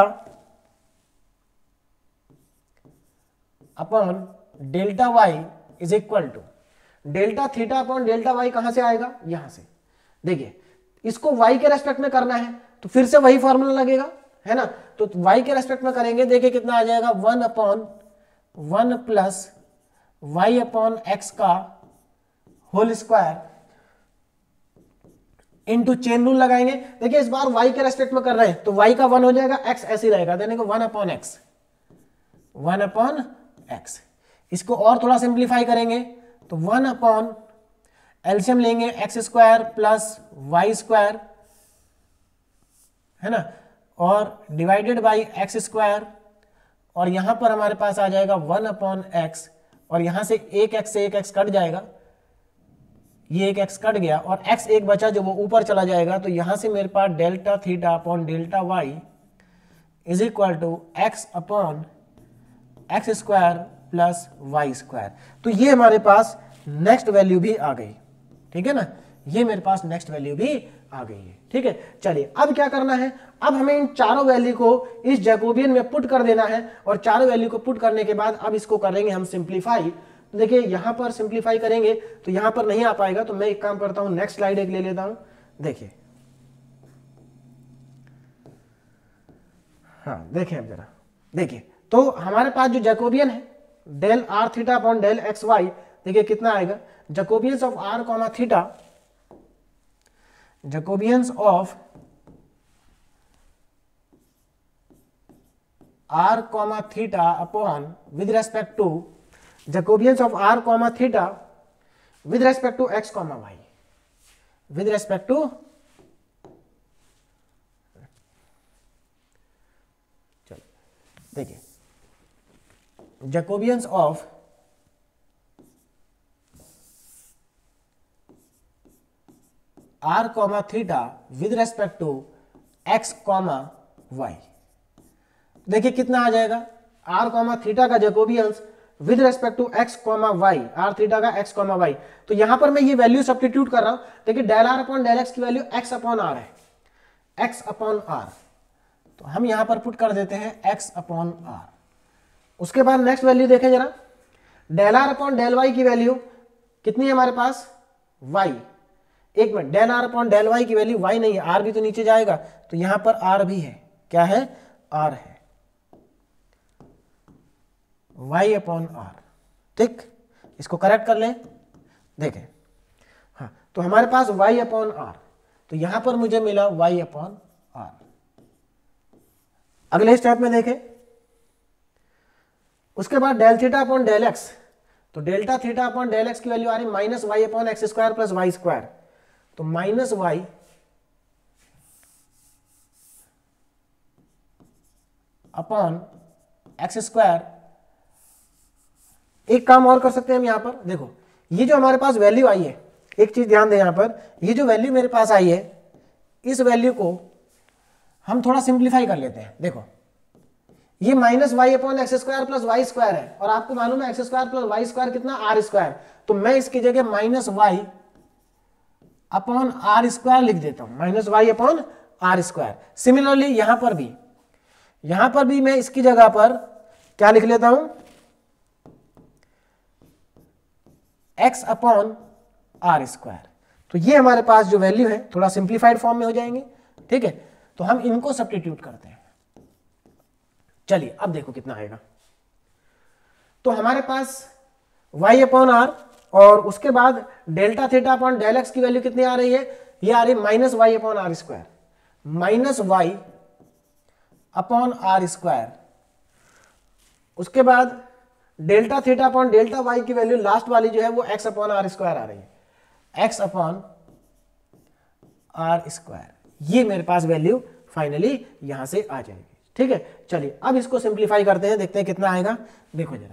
upon delta y is equal to, delta theta upon delta y कहां से आएगा, यहां से। देखिए इसको वाई के रेस्पेक्ट में करना है तो फिर से वही फॉर्मूला लगेगा, है ना। तो वाई के रेस्पेक्ट में करेंगे, देखिए कितना आ जाएगा, 1 upon 1 plus y upon x का whole square into chain rule लगाएंगे। देखिए इस बार y के रेस्पेक्ट में कर रहे हैं तो y का 1 हो जाएगा, x ऐसे ही रहेगा, देने को 1 अपॉन एक्स, 1 अपॉन एक्स। इसको और थोड़ा सिंप्लीफाई करेंगे तो 1 अपॉन एलसीएम लेंगे, x square plus y square, है ना, और डिवाइडेड बाई एक्स स्क्वायर, और यहां पर हमारे पास आ जाएगा 1 अपॉन एक्स, और यहां से एक एक्स से एक एक्स कट जाएगा, ये एक एक्स कट गया और एक्स एक बचा जो वो ऊपर चला जाएगा। तो यहां से मेरे पास delta theta upon delta y is equal to x upon x square plus y square. तो ये हमारे पास नेक्स्ट वैल्यू भी आ गई, ठीक है ना, ये मेरे पास नेक्स्ट वैल्यू भी आ गई है, ठीक है। चलिए अब क्या करना है, अब हमें इन चारों वैल्यू को इस जैकोबियन में पुट कर देना है, और चारों वैल्यू को पुट करने के बाद अब इसको करेंगे हम सिंप्लीफाई। तो देखिए यहां पर सिंप्लीफाई करेंगे तो यहां पर नहीं आ पाएगा, तो मैं एक काम करता हूं, नेक्स्ट स्लाइड एक ले लेता हूं। देखिए हाँ देखें अब जरा, देखिए तो हमारे पास जो जैकोबियन है del r theta upon del x y, देखिए कितना आएगा, Jacobians of r comma theta, Jacobians of r comma theta upon with respect to Jacobians of r comma theta with respect to x comma y, with respect to, चलो देखिए Jacobians of r comma theta with respect to x comma y. देखिए कितना आ जाएगा, r comma theta का Jacobians with respect to x comma Y, are theta का x comma y. तो यहां पर मैं ये वैल्यू सब्स्टिट्यूट कर रहा हूं, देखिए del r upon del x की वैल्यू एक्स अपॉन आर है, एक्स अपॉन आर, तो हम यहां पर पुट कर देते हैं एक्स अपॉन आर। उसके बाद नेक्स्ट वैल्यू देखें जरा, del r upon del y की वैल्यू कितनी है हमारे पास, वाई। एक minute, del r upon del y की वैल्यू वाई नहीं है, आर भी तो नीचे जाएगा, तो यहां पर आर भी है, क्या है, आर है, y अपॉन आर, ठीक। इसको करेक्ट कर लें, देखें हाँ, तो हमारे पास y अपॉन आर, तो यहां पर मुझे मिला y अपॉन आर। अगले स्टेप में देखें, उसके बाद del theta upon del x, तो delta theta upon del x की वैल्यू आ रही minus y upon x square plus y square, तो minus y upon x square एक काम और कर सकते हैं हम यहाँ पर, देखो ये जो हमारे पास वैल्यू आई है, एक चीज ध्यान दें यहाँ पर, ये जो वैल्यू मेरे पास आई है इस वैल्यू को हम थोड़ा सिंप्लीफाई कर लेते हैं। देखो ये minus y upon x square plus y square है, और आपको मालूम है x square plus y square कितना, आर स्क्वायर। तो मैं इसकी जगह minus y upon r square लिख देता हूं, minus y upon r square. Similarly यहां पर भी मैं इसकी जगह पर क्या लिख लेता हूं, एक्स अपॉन आर स्क्वायर। तो ये हमारे पास जो वैल्यू है थोड़ा सिंप्लीफाइड फॉर्म में हो जाएंगे, ठीक है। तो हम इनको सब्स्टिट्यूट करते हैं। चलिए अब देखो कितना आएगा। तो हमारे पास y अपॉन आर और उसके बाद delta theta upon del x की वैल्यू कितनी आ रही है, ये आ रही है minus y upon r square, minus y upon r square. उसके बाद delta theta upon delta y की वैल्यू लास्ट वाली जो है वो एक्स अपॉन आर स्क्वायर आ रही है, एक्स अपॉन आर स्क्वायर। ये मेरे पास वैल्यू फाइनली यहां से आ जाएगी, ठीक है। चलिए अब इसको सिंप्लीफाई करते हैं, देखते हैं कितना आएगा। देखो जरा,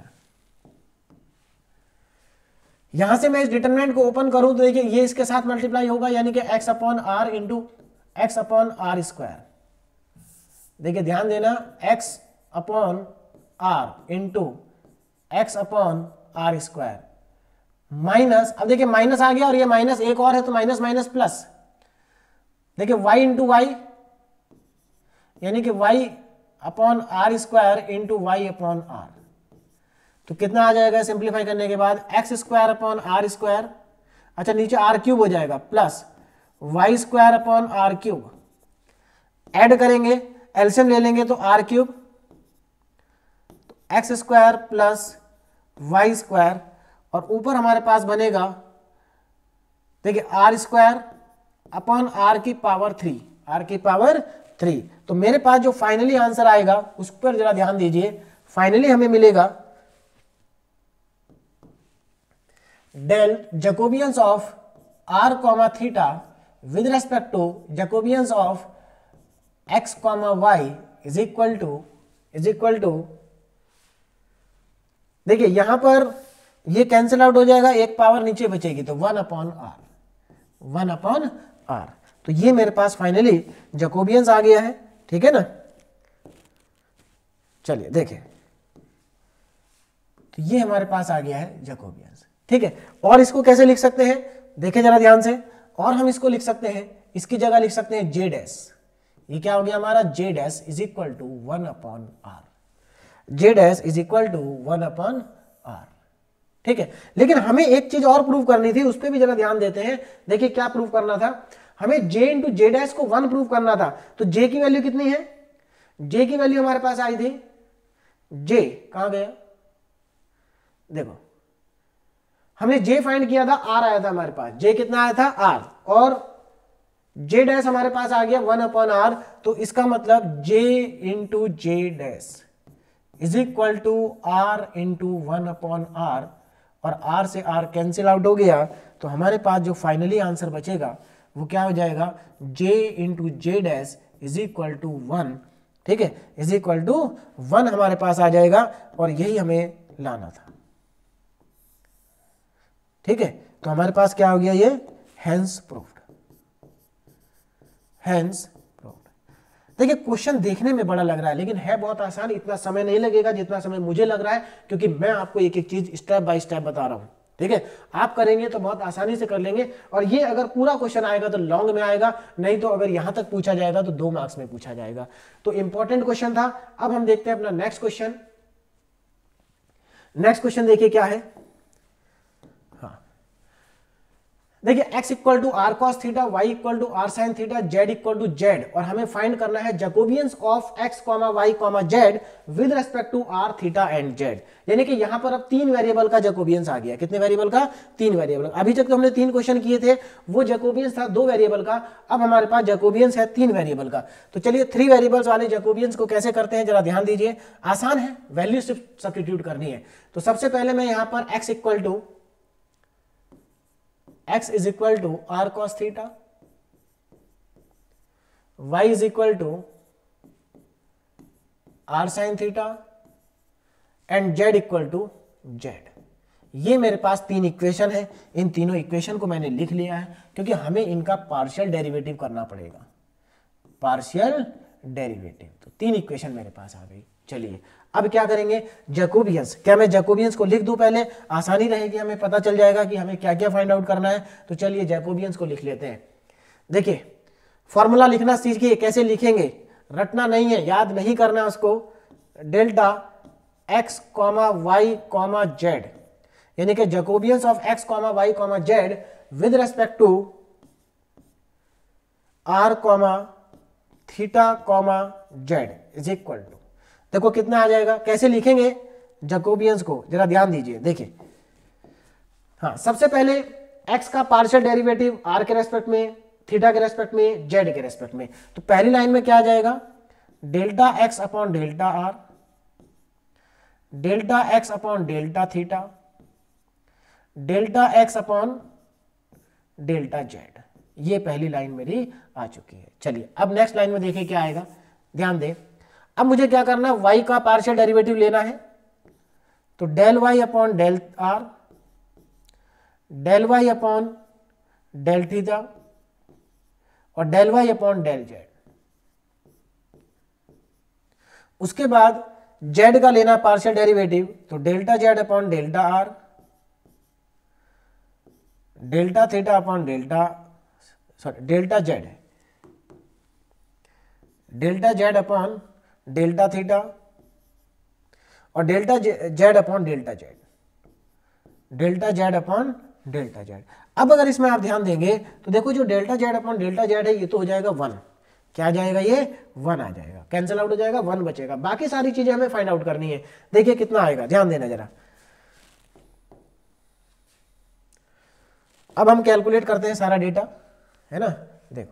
यहां से मैं इस डिटरमिनेंट को ओपन करूं तो देखिए ये इसके साथ मल्टीप्लाई होगा, यानी कि x upon r into x upon r square. देखिए ध्यान देना, x upon r into x upon r square minus, अब देखिए माइनस आ गया और ये माइनस एक और है तो माइनस माइनस प्लस। देखिए y इंटू वाई यानी कि y upon r square into y upon r. तो कितना आ जाएगा सिंप्लीफाई करने के बाद, x square upon r square, अच्छा नीचे आर क्यूब हो जाएगा, plus y square upon r cube. Add करेंगे, एलसीएम ले लेंगे तो आर क्यूब, तो x square plus y square, और ऊपर हमारे पास बनेगा देखिए आर स्क्वायर अपॉन आर की पावर 3, आर की पावर 3। तो मेरे पास जो फाइनली आंसर आएगा उस पर जरा ध्यान दीजिए। फाइनली हमें मिलेगा del Jacobians of r comma theta with respect to Jacobians of x comma y is equal to देखिए यहां पर ये कैंसिल आउट हो जाएगा, एक पावर नीचे बचेगी तो 1 अपॉन आर, 1 अपॉन आर। तो ये मेरे पास फाइनली जैकोबियंस आ गया है, ठीक है ना। चलिए देखें, तो ये हमारे पास आ गया है जैकोबियंस, ठीक है। और इसको कैसे लिख सकते हैं, देखें जरा ध्यान से, और हम इसको लिख सकते हैं, इसकी जगह लिख सकते हैं जे डैश। ये क्या हो गया हमारा, J dash is equal to 1 upon r, J dash is equal to 1 upon r, ठीक है। लेकिन हमें एक चीज और प्रूव करनी थी, उस पर भी जरा ध्यान देते हैं। देखिए क्या प्रूव करना था, हमें j इंटू जे डैश को 1 प्रूव करना था। तो j की वैल्यू कितनी है, j की वैल्यू हमारे पास आई थी, j कहां गया, देखो हमने j फाइंड किया था, r आया था हमारे पास, j कितना आया था r, और j डैश हमारे पास आ गया 1 अपॉन r। तो इसका मतलब j into J dash is equal to r into 1 upon r, और r से r कैंसिल आउट हो गया। तो हमारे पास जो फाइनली आंसर बचेगा वो क्या हो जाएगा, j into J dash is equal to 1, ठीक है, इज इक्वल टू 1 हमारे पास आ जाएगा, और यही हमें लाना था, ठीक है। तो हमारे पास क्या हो गया, ये हेंस प्रूव्ड, हेंस प्रूव्ड। देखिए क्वेश्चन देखने में बड़ा लग रहा है लेकिन है बहुत आसान, इतना समय नहीं लगेगा जितना समय मुझे लग रहा है, क्योंकि मैं आपको एक एक चीज स्टेप बाय स्टेप बता रहा हूं, ठीक है। आप करेंगे तो बहुत आसानी से कर लेंगे, और ये अगर पूरा क्वेश्चन आएगा तो लॉन्ग में आएगा, नहीं तो अगर यहां तक पूछा जाएगा तो 2 मार्क्स में पूछा जाएगा। तो इंपॉर्टेंट क्वेश्चन था। अब हम देखते हैं अपना नेक्स्ट क्वेश्चन। नेक्स्ट क्वेश्चन देखिए क्या है, देखिए x equal to r cos theta, y equal to r sine theta, z equal to z, और हमें फाइंड करना है Jacobians of x comma y comma z with respect to r theta and z। यानी कि यहां पर अब 3 variable का जैकोबियंस आ गया। कितने वेरिएबल का, 3 वेरिएबल। अभी तक तो हमने 3 क्वेश्चन किए थे, वो जैकोबियंस था 2 वेरिएबल का, अब हमारे पास जैकोबियंस है 3 वेरिएबल का। तो चलिए 3 वेरिएबल्स वाले जैकोबियंस को कैसे करते हैं जरा ध्यान दीजिए। आसान है, वैल्यू सिर्फ सब्स्टिट्यूट करनी है। तो सबसे पहले मैं यहां पर x equal to x is equal to r cos theta, y is equal to r sin theta, and z equal to z, ये मेरे पास 3 इक्वेशन है, इन तीनों इक्वेशन को मैंने लिख लिया है क्योंकि हमें इनका पार्शियल डेरिवेटिव करना पड़ेगा, पार्शियल डेरिवेटिव। तो 3 इक्वेशन मेरे पास आ गई। चलिए अब क्या करेंगे, जैकोबियंस। क्या मैं जैकोबियंस को लिख दूं पहले, आसानी रहेगी, हमें पता चल जाएगा कि हमें क्या क्या फाइंड आउट करना है। तो चलिए जैकोबियंस को लिख लेते हैं। देखिए फॉर्मूला लिखना सीखिए, कैसे लिखेंगे, रटना नहीं है, याद नहीं करना उसको। डेल्टा x, y, z, यानी कि Jacobians of x, y, z with respect to r, theta, z is equal to, देखो कितना आ जाएगा। कैसे लिखेंगे जैकोबियंस को, जरा ध्यान दीजिए। देखिए हाँ, सबसे पहले x का पार्शियल डेरिवेटिव r के रेस्पेक्ट में, थीटा के रेस्पेक्ट में, z के रेस्पेक्ट में। तो पहली लाइन में क्या आ जाएगा, delta x upon delta r, delta x upon delta theta, delta x upon delta z। ये पहली लाइन मेरी आ चुकी है। चलिए अब नेक्स्ट लाइन में देखिए क्या आएगा, ध्यान दें। अब मुझे क्या करना है, y का पार्शियल डेरिवेटिव लेना है। तो del y upon del r, del y upon del theta और del y upon del z। उसके बाद z का लेना पार्शियल डेरिवेटिव, तो delta z upon delta r, delta theta upon delta, sorry delta z है, delta z upon delta theta और delta z upon delta z, delta z upon delta z। अब अगर इसमें आप ध्यान देंगे तो देखो जो delta z upon delta z है ये तो हो जाएगा 1। क्या आ जाएगा, ये 1 आ जाएगा, कैंसिल आउट हो जाएगा, 1 बचेगा। बाकी सारी चीजें हमें फाइंड आउट करनी है। देखिए कितना आएगा, ध्यान देना जरा। अब हम कैलकुलेट करते हैं सारा डेटा, है ना। देखो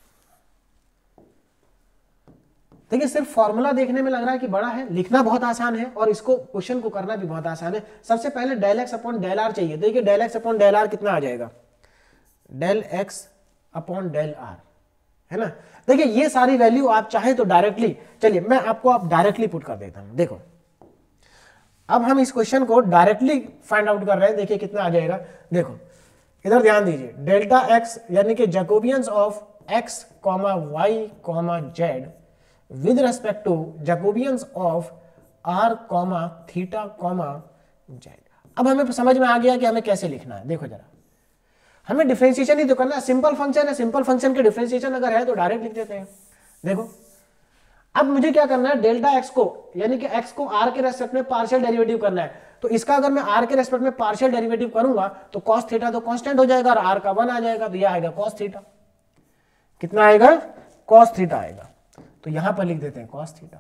देखिए सिर्फ फॉर्मूला देखने में लग रहा है कि बड़ा है, लिखना बहुत आसान है और इसको क्वेश्चन को करना भी बहुत आसान है। सबसे पहले del x upon del r चाहिए। देखिए del x upon del r कितना आ जाएगा, del x upon del r, है ना। देखिए ये सारी वैल्यू आप चाहे तो डायरेक्टली, चलिए मैं आपको आप डायरेक्टली पुट कर देता हूं। देखो अब हम इस क्वेश्चन को डायरेक्टली फाइंड आउट कर रहे हैं। देखिए कितना आ जाएगा, देखो इधर ध्यान दीजिए। डेल्टा एक्स यानी कि Jacobians of x, y, z with respect to Jacobians of r, theta, z. अब हमें समझ में आ गया कि हमें कैसे लिखना है। देखो जरा, हमें डिफरेंशिएशन ही तो करना है, सिंपल फंक्शन है, सिंपल फंक्शन के डिफरेंशिएशन अगर है तो डायरेक्ट लिख देते हैं। देखो अब मुझे क्या करना है, डेल्टा एक्स को यानी कि एक्स को आर के रेस्पेक्ट में पार्शियल डेरिवेटिव करना है। तो इसका अगर मैं आर के रेस्पेक्ट में पार्शियल डेरिवेटिव करूंगा तो कॉस थीटा तो कांस्टेंट हो जाएगा और आर का 1 आ जाएगा, तो यह आएगा कॉस थीटा। कितना आएगा, कॉस थीटा आएगा। तो यहां पर लिख देते हैं कॉस थीटा,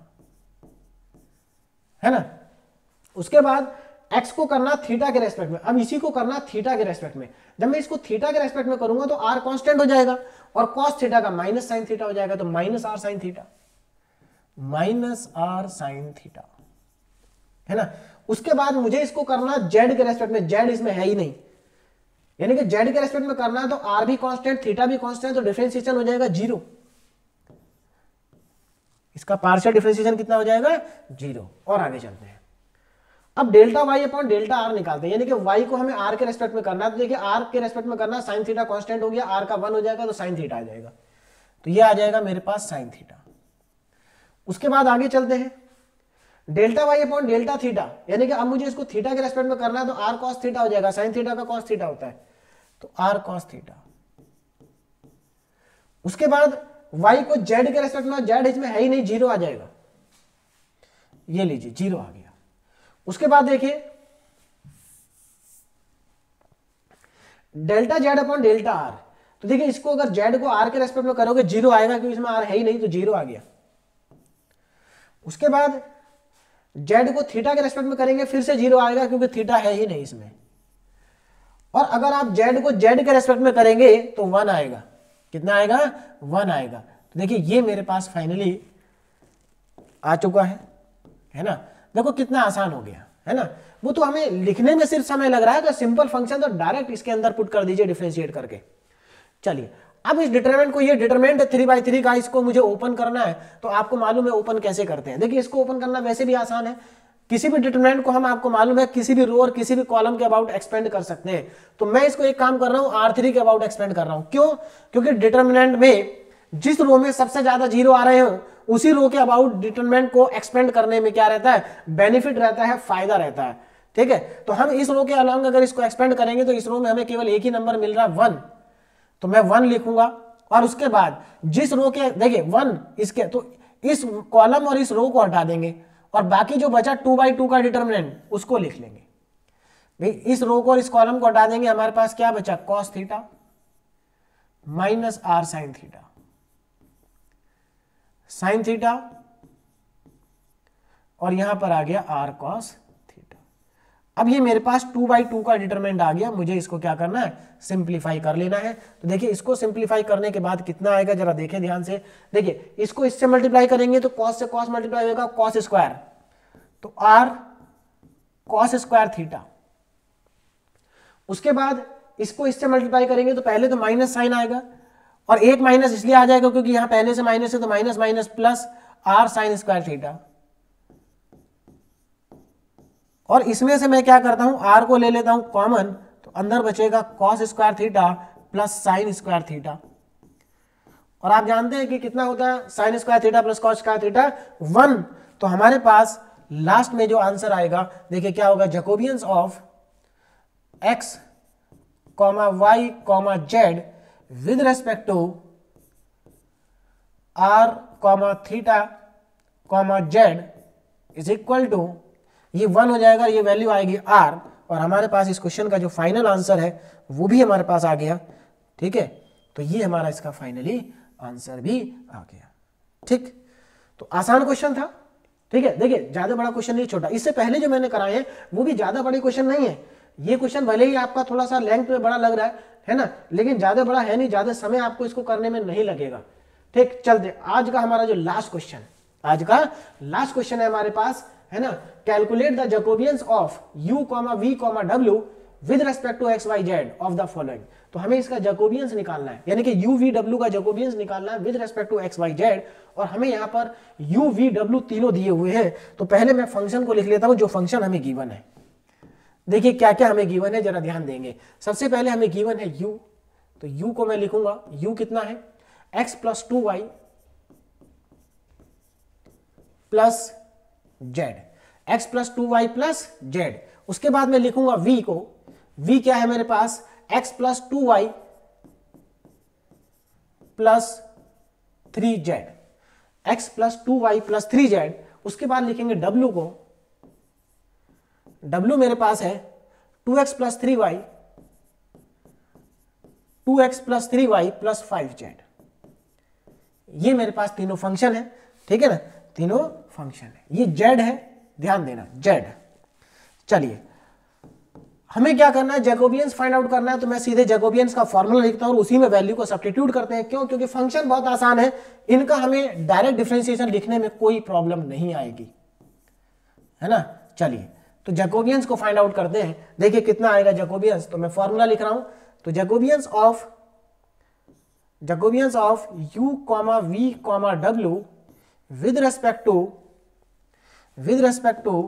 है ना। उसके बाद x को करना थीटा के रेस्पेक्ट में, अब इसी को करना थीटा के रेस्पेक्ट में। जब मैं इसको थीटा के रेस्पेक्ट में करूंगा तो r कांस्टेंट हो जाएगा और cos थीटा का माइनस साइन थीटा हो जाएगा, तो minus r sine theta, minus r sine theta, है ना। उसके बाद मुझे इसको करना z के रेस्पेक्ट में, z इसमें है ही नहीं, यानी कि z के रेस्पेक्ट में करना है तो r भी कांस्टेंट, थीटा भी कांस्टेंट, तो डिफरेंशिएशन हो जाएगा 0। इसका पार्शियल डिफरेंशिएशन कितना हो जाएगा, 0। और आगे चलते हैं। अब delta y upon delta r निकालते हैं, यानी कि वाई को हमें आर के रेस्पेक्ट में करना है। तो देखिए आर के रेस्पेक्ट में करना, साइन थीटा कांस्टेंट हो गया, आर का 1 हो जाएगा तो साइन थीटा आ जाएगा, तो ये आ जाएगा मेरे पास साइन थीटा। उसके बाद आगे चलते हैं, delta y upon delta theta, यानी कि अब मुझे इसको थीटा के रेस्पेक्ट में करना है तो आर कॉस थीटा हो जाएगा, साइन थीटा का कॉस थीटा होता है, तो आर कॉस थीटा। उसके बाद y को z के रेस्पेक्ट में, z इसमें है ही नहीं, 0 आ जाएगा, ये लीजिए 0 आ गया। उसके बाद देखिए delta z upon delta r, तो देखिए इसको अगर z को r के रेस्पेक्ट में करोगे 0 आएगा, क्योंकि इसमें r है ही नहीं, तो 0 आ गया। उसके बाद z को थीटा के रेस्पेक्ट में करेंगे, फिर से 0 आएगा, क्योंकि थीटा है ही नहीं इसमें। और अगर आप z को z के रेस्पेक्ट में करेंगे तो 1 आएगा। कितना आएगा, 1 आएगा। तो देखिए ये मेरे पास फाइनली आ चुका है ना। देखो कितना आसान हो गया, है ना। वो तो हमें लिखने में सिर्फ समय लग रहा है, तो सिंपल फंक्शन तो डायरेक्ट इसके अंदर पुट कर दीजिए डिफरेंशिएट करके। चलिए अब इस डिटरमिनेंट को, ये डिटरमिनेंट 3/3 का, इसको मुझे ओपन करना है, तो आपको मालूम है ओपन कैसे करते हैं। देखिए इसको ओपन करना वैसे भी आसान है, किसी भी डिटरमिनेंट को हम, आपको मालूम है, किसी भी रो और किसी भी कॉलम के अबाउट एक्सपेंड कर सकते हैं। तो मैं इसको एक काम कर रहा हूं, R3 के अबाउट एक्सपेंड कर रहा हूं। क्यों? क्योंकि डिटरमिनेंट में जिस रो में सबसे ज्यादा जीरो आ रहे हो उसी रो के अबाउट डिटरमिनेंट को एक्सपेंड करने में क्या रहता है, बेनिफिट रहता है, फायदा रहता है। ठीक है, तो हम इस रो के अलॉन्ग अगर इसको एक्सपेंड करेंगे तो इस रो में हमें केवल एक ही नंबर मिल रहा है 1, तो मैं 1 लिखूंगा। और उसके बाद जिस रो के, देखिए 1 इसके, तो इस कॉलम और इस रो को हटा देंगे और बाकी जो बचा 2/2 का डिटरमिनेंट उसको लिख लेंगे। भाई इस रो को और इस कॉलम को हटा देंगे, हमारे पास क्या बचा, cos theta minus r sin theta, sin theta, और यहां पर आ गया r cos थीटा। अब ये मेरे पास 2/2 का डिटरमिनेंट आ गया, मुझे इसको क्या करना है, सिंप्लीफाई कर लेना है। तो देखिए इसको सिंप्लीफाई करने के बाद कितना आएगा, जरा देखें ध्यान से। देखिए इसको इससे मल्टीप्लाई करेंगे तो cos से cos मल्टीप्लाई होगा, cos स्क्वायर, तो r cos स्क्वायर थीटा। उसके बाद इसको इससे मल्टीप्लाई करेंगे तो पहले तो माइनस साइन आएगा, और एक माइनस इसलिए आ जाएगा क्योंकि यहां पहले से माइनस है, तो minus minus plus r sin square theta. और इसमें से मैं क्या करता हूं, r को ले लेता हूं कॉमन, तो अंदर बचेगा cos square theta plus sin square theta. और आप जानते हैं कि कितना होता है sin square theta plus cos square theta, 1। तो हमारे पास लास्ट में जो आंसर आएगा, देखिए क्या होगा, Jacobians of x, y, z with respect to r, theta, z is equal to, ये 1 हो जाएगा, ये वैल्यू आएगी r, और हमारे पास इस क्वेश्चन का जो फाइनल आंसर है वो भी हमारे पास आ गया। ठीक है, तो ये हमारा इसका फाइनली आंसर भी आ गया। ठीक, तो आसान क्वेश्चन था। ठीक है, देखिए ज्यादा बड़ा क्वेश्चन नहीं, छोटा। इससे पहले जो मैंने कराए हैं वो भी ज्यादा बड़े क्वेश्चन नहीं है। ये क्वेश्चन भले ही आपका थोड़ा सा लेंथ में बड़ा लग रहा है ना, लेकिन ज्यादा बड़ा है नहीं, ज्यादा समय आपको इसको करने में नहीं लगेगा। ठीक, चलते आज का हमारा जो लास्ट क्वेश्चन, आज का लास्ट क्वेश्चन है हमारे पास, है ना, calculate the Jacobians of u, v, w with respect to x, y, z of the following. तो हमें इसका जैकोबियंस निकालना है, यानी कि u, v, w का जैकोबियंस निकालना है with respect to x, y, z, और हमें यहाँ पर u, v, w तीनों दिए हुए हैं। तो पहले मैं फंक्शन को लिख लेता हूं जो फंक्शन हमें गिवन है। देखिए क्या क्या हमें गिवन है, जरा ध्यान देंगे। सबसे पहले हमें गिवन है u, तो u को मैं लिखूंगा, u कितना है, x plus 2y plus z, x plus 2y plus z। उसके बाद मैं लिखूंगा v को, v क्या है मेरे पास, x plus 2y plus 3z, x plus 2y plus 3z। उसके बाद लिखेंगे w को, w मेरे पास है 2x plus 3y, 2x plus 3y plus 5z। ये मेरे पास तीनों फंक्शन है। ठीक है ना, तीनों फंक्शन है। ये z है, ध्यान देना z। चलिए हमें क्या करना है, जैकोबियंस फाइंड आउट करना है। तो मैं सीधे जैकोबियंस का फॉर्मूला लिखता हूं और उसी में वैल्यू को सब्स्टिट्यूट करते हैं। क्यों? क्योंकि फंक्शन बहुत आसान है, इनका हमें डायरेक्ट डिफरेंशिएशन लिखने में कोई प्रॉब्लम नहीं आएगी, है ना। चलिए तो जैकोबियंस को फाइंड आउट करते हैं। देखिए कितना आएगा जैकोबियंस, तो मैं फॉर्मूला लिख रहा हूं। तो Jacobians of u, v, w with respect to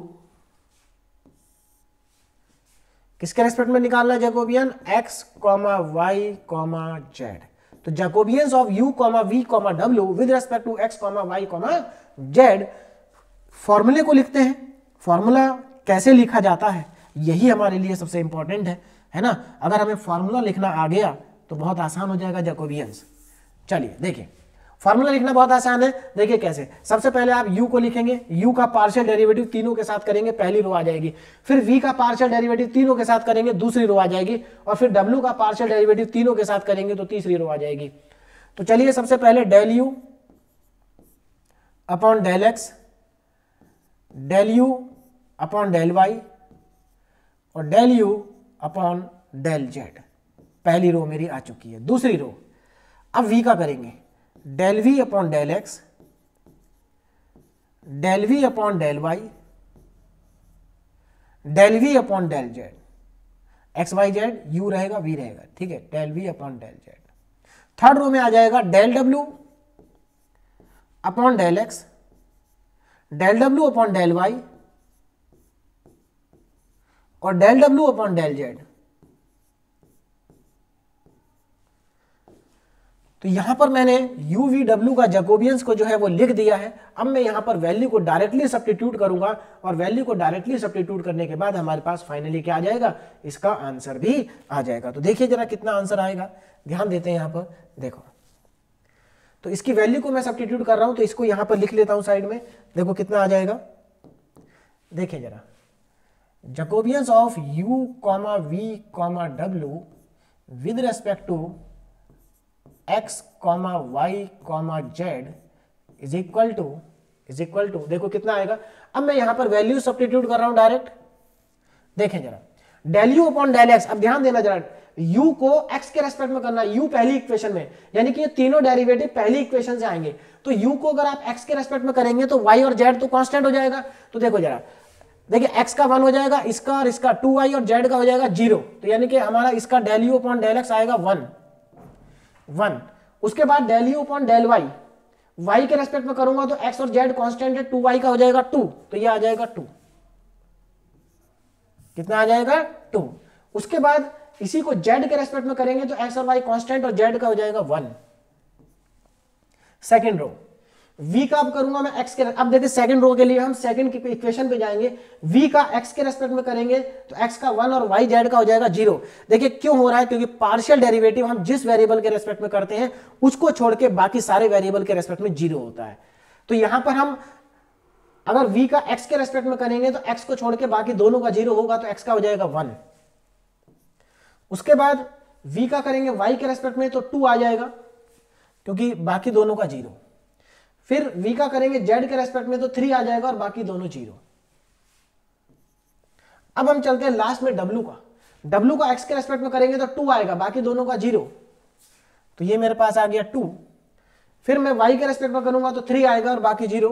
किसके रेस्पेक्ट में निकालना है जैकोबियन, x, y, z। तो Jacobians of u, v, w with respect to x, y, z। फॉर्मूले को लिखते हैं। फॉर्मूला कैसे लिखा जाता है यही हमारे लिए सबसे इंपॉर्टेंट है ना। अगर हमें फॉर्मूला लिखना आ गया तो बहुत आसान हो जाएगा जैकोबियंस। चलिए देखिए फॉर्मूला लिखना बहुत आसान है। देखिए कैसे, सबसे पहले आप u को लिखेंगे, u का पार्शियल डेरिवेटिव तीनों के साथ करेंगे, पहली रो आ जाएगी। फिर v का पार्शियल डेरिवेटिव तीनों के साथ करेंगे, दूसरी रो आ जाएगी। और फिर w का पार्शियल डेरिवेटिव तीनों के साथ करेंगे तो तीसरी रो आ जाएगी। तो चलिए सबसे पहले del u upon del x, del u upon del y और del u upon del z। पहली रो मेरी आ चुकी है। दूसरी रो अब v का करेंगे, del v upon del x, del v upon del y, del v upon del z। x y z u रहेगा, v रहेगा, ठीक है, del v upon del z। Third row में आ जाएगा del w upon del x, del w upon del y, और del W upon del Z. तो यहां पर मैंने यू वी डब्ल्यू का जैकोबियंस को जो है वो लिख दिया है। अब मैं यहां पर वैल्यू को डायरेक्टली सब्स्टिट्यूट करूंगा और वैल्यू को डायरेक्टली सब्स्टिट्यूट करने के बाद हमारे पास फाइनली क्या आ जाएगा, इसका आंसर भी आ जाएगा। तो देखिए जरा कितना आंसर आएगा, ध्यान देते हैं यहां पर, देखो। तो इसकी वैल्यू को मैं सब्स्टिट्यूट कर रहा हूं, तो इसको यहां पर लिख लेता हूं साइड में, देखो कितना आ जाएगा। देखिए जरा, Jacobians of u, v, w with respect to x, y, z is equal to देखो कितना आएगा। अब मैं यहां पर वैल्यू सब्स्टिट्यूट कर रहा हूं डायरेक्ट। देखें जरा, del you upon del X. अब ध्यान देना जरा, u को x के रेस्पेक्ट में करना, u पहली इक्वेशन में, यानी कि ये तीनों डेरिवेटिव पहली इक्वेशन से आएंगे। तो u को अगर आप x के रेस्पेक्ट में करेंगे तो y और z तो कांस्टेंट हो जाएगा। तो देखो जरा, देखिए x का 1 हो जाएगा, इसका और इसका 2y और z का हो जाएगा 0। तो यानी कि हमारा इसका del you upon del X आएगा 1। उसके बाद del you upon del Y, y के रेस्पेक्ट में करूंगा तो x और z कांस्टेंट है, 2y का हो जाएगा 2, तो ये आ जाएगा 2। कितना आ जाएगा 2। उसके बाद इसी को z के रेस्पेक्ट में करेंगे तो x और y कांस्टेंट और z का हो जाएगा 1। सेकंड रो, v का अब करूंगा मैं x के, अब देखिए सेकंड रो के लिए हम सेकंड की इक्वेशन पे जाएंगे। v का x के रेस्पेक्ट में करेंगे तो x का 1 और y z का हो जाएगा 0। देखिए क्यों हो रहा है, क्योंकि पार्शियल डेरिवेटिव हम जिस वेरिएबल के रेस्पेक्ट में करते हैं उसको छोड़ के बाकी सारे वेरिएबल के रेस्पेक्ट में 0 होता है। तो यहां पर हम अगर v का x के रेस्पेक्ट में करेंगे तो x को छोड़ के बाकी दोनों का 0 होगा, तो x का हो जाएगा 1। उसके बाद v का करेंगे y के रेस्पेक्ट में तो 2 आ जाएगा, क्योंकि बाकी दोनों का 0। फिर v का करेंगे z के रेस्पेक्ट में तो 3 आ जाएगा और बाकी दोनों 0। अब हम चलते हैं लास्ट में w का। w का x के रेस्पेक्ट में करेंगे तो 2 आएगा, बाकी दोनों का 0। तो ये मेरे पास आ गया 2। फिर मैं y के रेस्पेक्ट में करूंगा तो 3 आएगा और बाकी 0।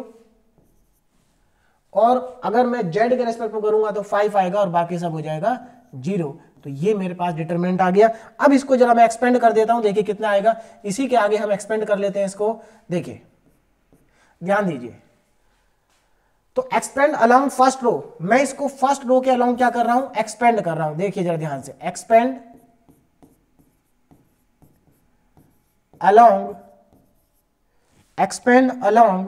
और अगर मैं z के रेस्पेक्ट में करूंगा तो 5 आएगा और बाकी सब हो जाएगा 0। तो ये मेरे पास डिटरमिनेंट आ गया। अब इसको जरा मैं एक्सपेंड कर देता हूं, देखिए कितना आएगा। इसी के आगे हम एक्सपेंड कर लेते हैं इसको। देखिए ध्यान दीजिए, तो एक्सपेंड अलोंग फर्स्ट रो, मैं इसको फर्स्ट रो के अलोंग क्या कर रहा हूं, एक्सपेंड कर रहा हूं। देखिए जरा ध्यान से, एक्सपेंड अलोंग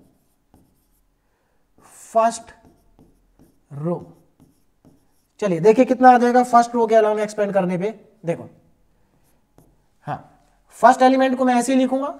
फर्स्ट रो। चलिए देखिए कितना आ जाएगा फर्स्ट रो के अलोंग एक्सपेंड करने पे। देखो, हाँ, फर्स्ट एलिमेंट को मैं ऐसे ही लिखूंगा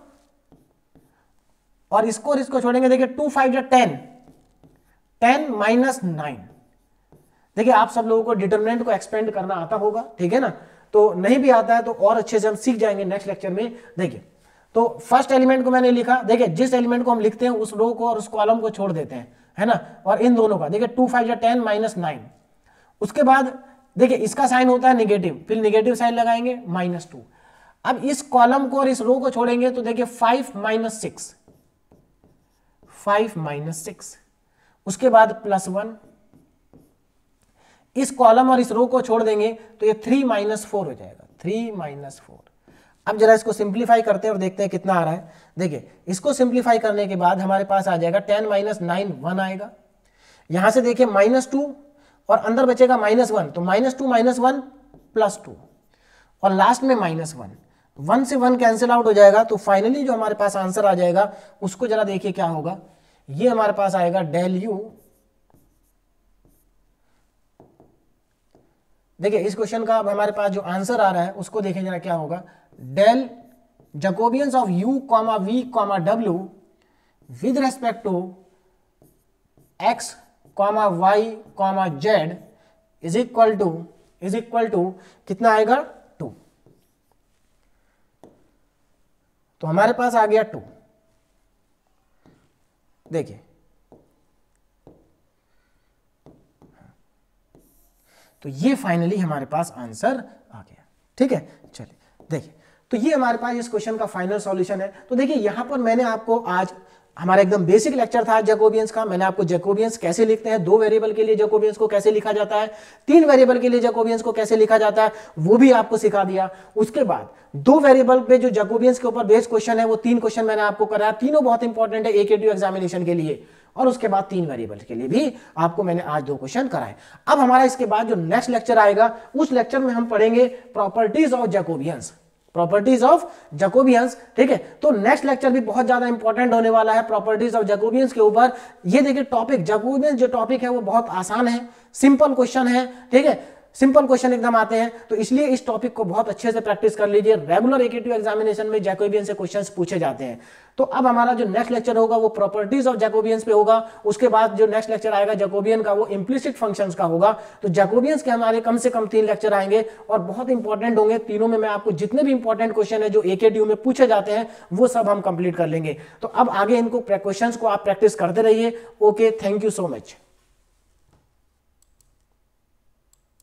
और इसको छोड़ेंगे। देखिए 2 5 10, 10 माइनस 9। देखिए आप सब लोगों को डिटरमिनेंट को एक्सपेंड करना आता होगा, ठीक है ना। तो नहीं भी आता है तो और अच्छे से हम सीख जाएंगे नेक्स्ट लेक्चर में। देखिए, तो फर्स्ट एलिमेंट को मैंने लिखा। देखिए जिस एलिमेंट को हम लिखते हैं उस रो को और उस कॉलम को छोड़ देते हैं, है ना। और इन दोनों का देखिए 2 5 10 माइनस 9। उसके बाद देखिए इसका साइन होता है नेगेटिव, फिर नेगेटिव साइन लगाएंगे -2। अब इस कॉलम को और इस रो को छोड़ेंगे तो देखिए 5 माइनस 6। उसके बाद +1। इस कॉलम और इस रो को छोड़ देंगे तो ये 3 माइनस 4 हो जाएगा, 3 माइनस 4। अब जरा इसको सिंप्लीफाई करते हैं और देखते हैं कितना आ रहा है। देखिए इसको सिंप्लीफाई करने के बाद हमारे पास आ जाएगा 10 माइनस 9 1 आएगा। यहां से देखिए -2 और अंदर बचेगा -1, तो -2 माइनस 1 +2 और लास्ट में -1। 1 से 1 कैंसिल आउट हो जाएगा। तो फाइनली जो हमारे पास आंसर आ जाएगा उसको जरा देखिए क्या होगा। ये हमारे पास आएगा डेल यू। देखिए इस क्वेश्चन का अब हमारे पास जो आंसर आ रहा है उसको देखें जरा क्या होगा। Del Jacobians of u, v, w with respect to x, y, z is equal to कितना आएगा 2। तो हमारे पास आ गया 2। देखिए तो ये फाइनली हमारे पास आंसर आ गया, ठीक है। चलिए देखिए, तो ये हमारे पास इस क्वेश्चन का फाइनल सॉल्यूशन है। तो देखिए यहां पर मैंने आपको आज हमारा एकदम बेसिक लेक्चर था जैकोबियंस का। मैंने आपको जैकोबियंस कैसे लिखते हैं, 2 वेरिएबल के लिए जैकोबियंस को कैसे लिखा जाता है, 3 वेरिएबल के लिए जैकोबियंस को कैसे लिखा जाता है, वो भी आपको सिखा दिया। उसके बाद 2 वेरिएबल पे जो जैकोबियंस के ऊपर बेस्ड क्वेश्चन है वो 3 क्वेश्चन मैंने आपको कराया। तीनों बहुत इंपॉर्टेंट है AKTU एग्जामिनेशन के लिए। और उसके बाद 3 वेरिएबल के लिए भी आपको मैंने आज 2 क्वेश्चन कराए। अब हमारा इसके बाद जो नेक्स्ट लेक्चर आएगा उस लेक्चर में हम पढ़ेंगे properties of Jacobians, properties of Jacobians. ठीक है, तो नेक्स्ट लेक्चर भी बहुत ज्यादा इंपॉर्टेंट होने वाला है प्रॉपर्टीज ऑफ जैकोबियंस के ऊपर। ये देखिए टॉपिक जैकोबियंस जो टॉपिक है वो बहुत आसान है, सिंपल क्वेश्चन है। ठीक है, सिंपल क्वेश्चन एकदम आते हैं, तो इसलिए इस टॉपिक को बहुत अच्छे से प्रैक्टिस कर लीजिए। रेगुलर एकेटिव एग्जामिनेशन में जैकोबियन से क्वेश्चंस पूछे जाते हैं। तो अब हमारा जो नेक्स्ट लेक्चर होगा वो प्रॉपर्टीज ऑफ जैकोबियंस पे होगा। उसके बाद जो नेक्स्ट लेक्चर आएगा जैकोबियन का वो इंप्लिसिट फंक्शंस का होगा। तो जैकोबियंस के हमारे कम से कम 3 लेक्चर आएंगे और बहुत इंपॉर्टेंट होंगे। तीनों में मैं आपको जितने भी इंपॉर्टेंट क्वेश्चन है जो एकेटीयू में पूछे जाते हैं वो सब हम कंप्लीट कर लेंगे। तो अब आगे इनको क्वेश्चंस को आप प्रैक्टिस करते रहिए। Okay, thank you so much.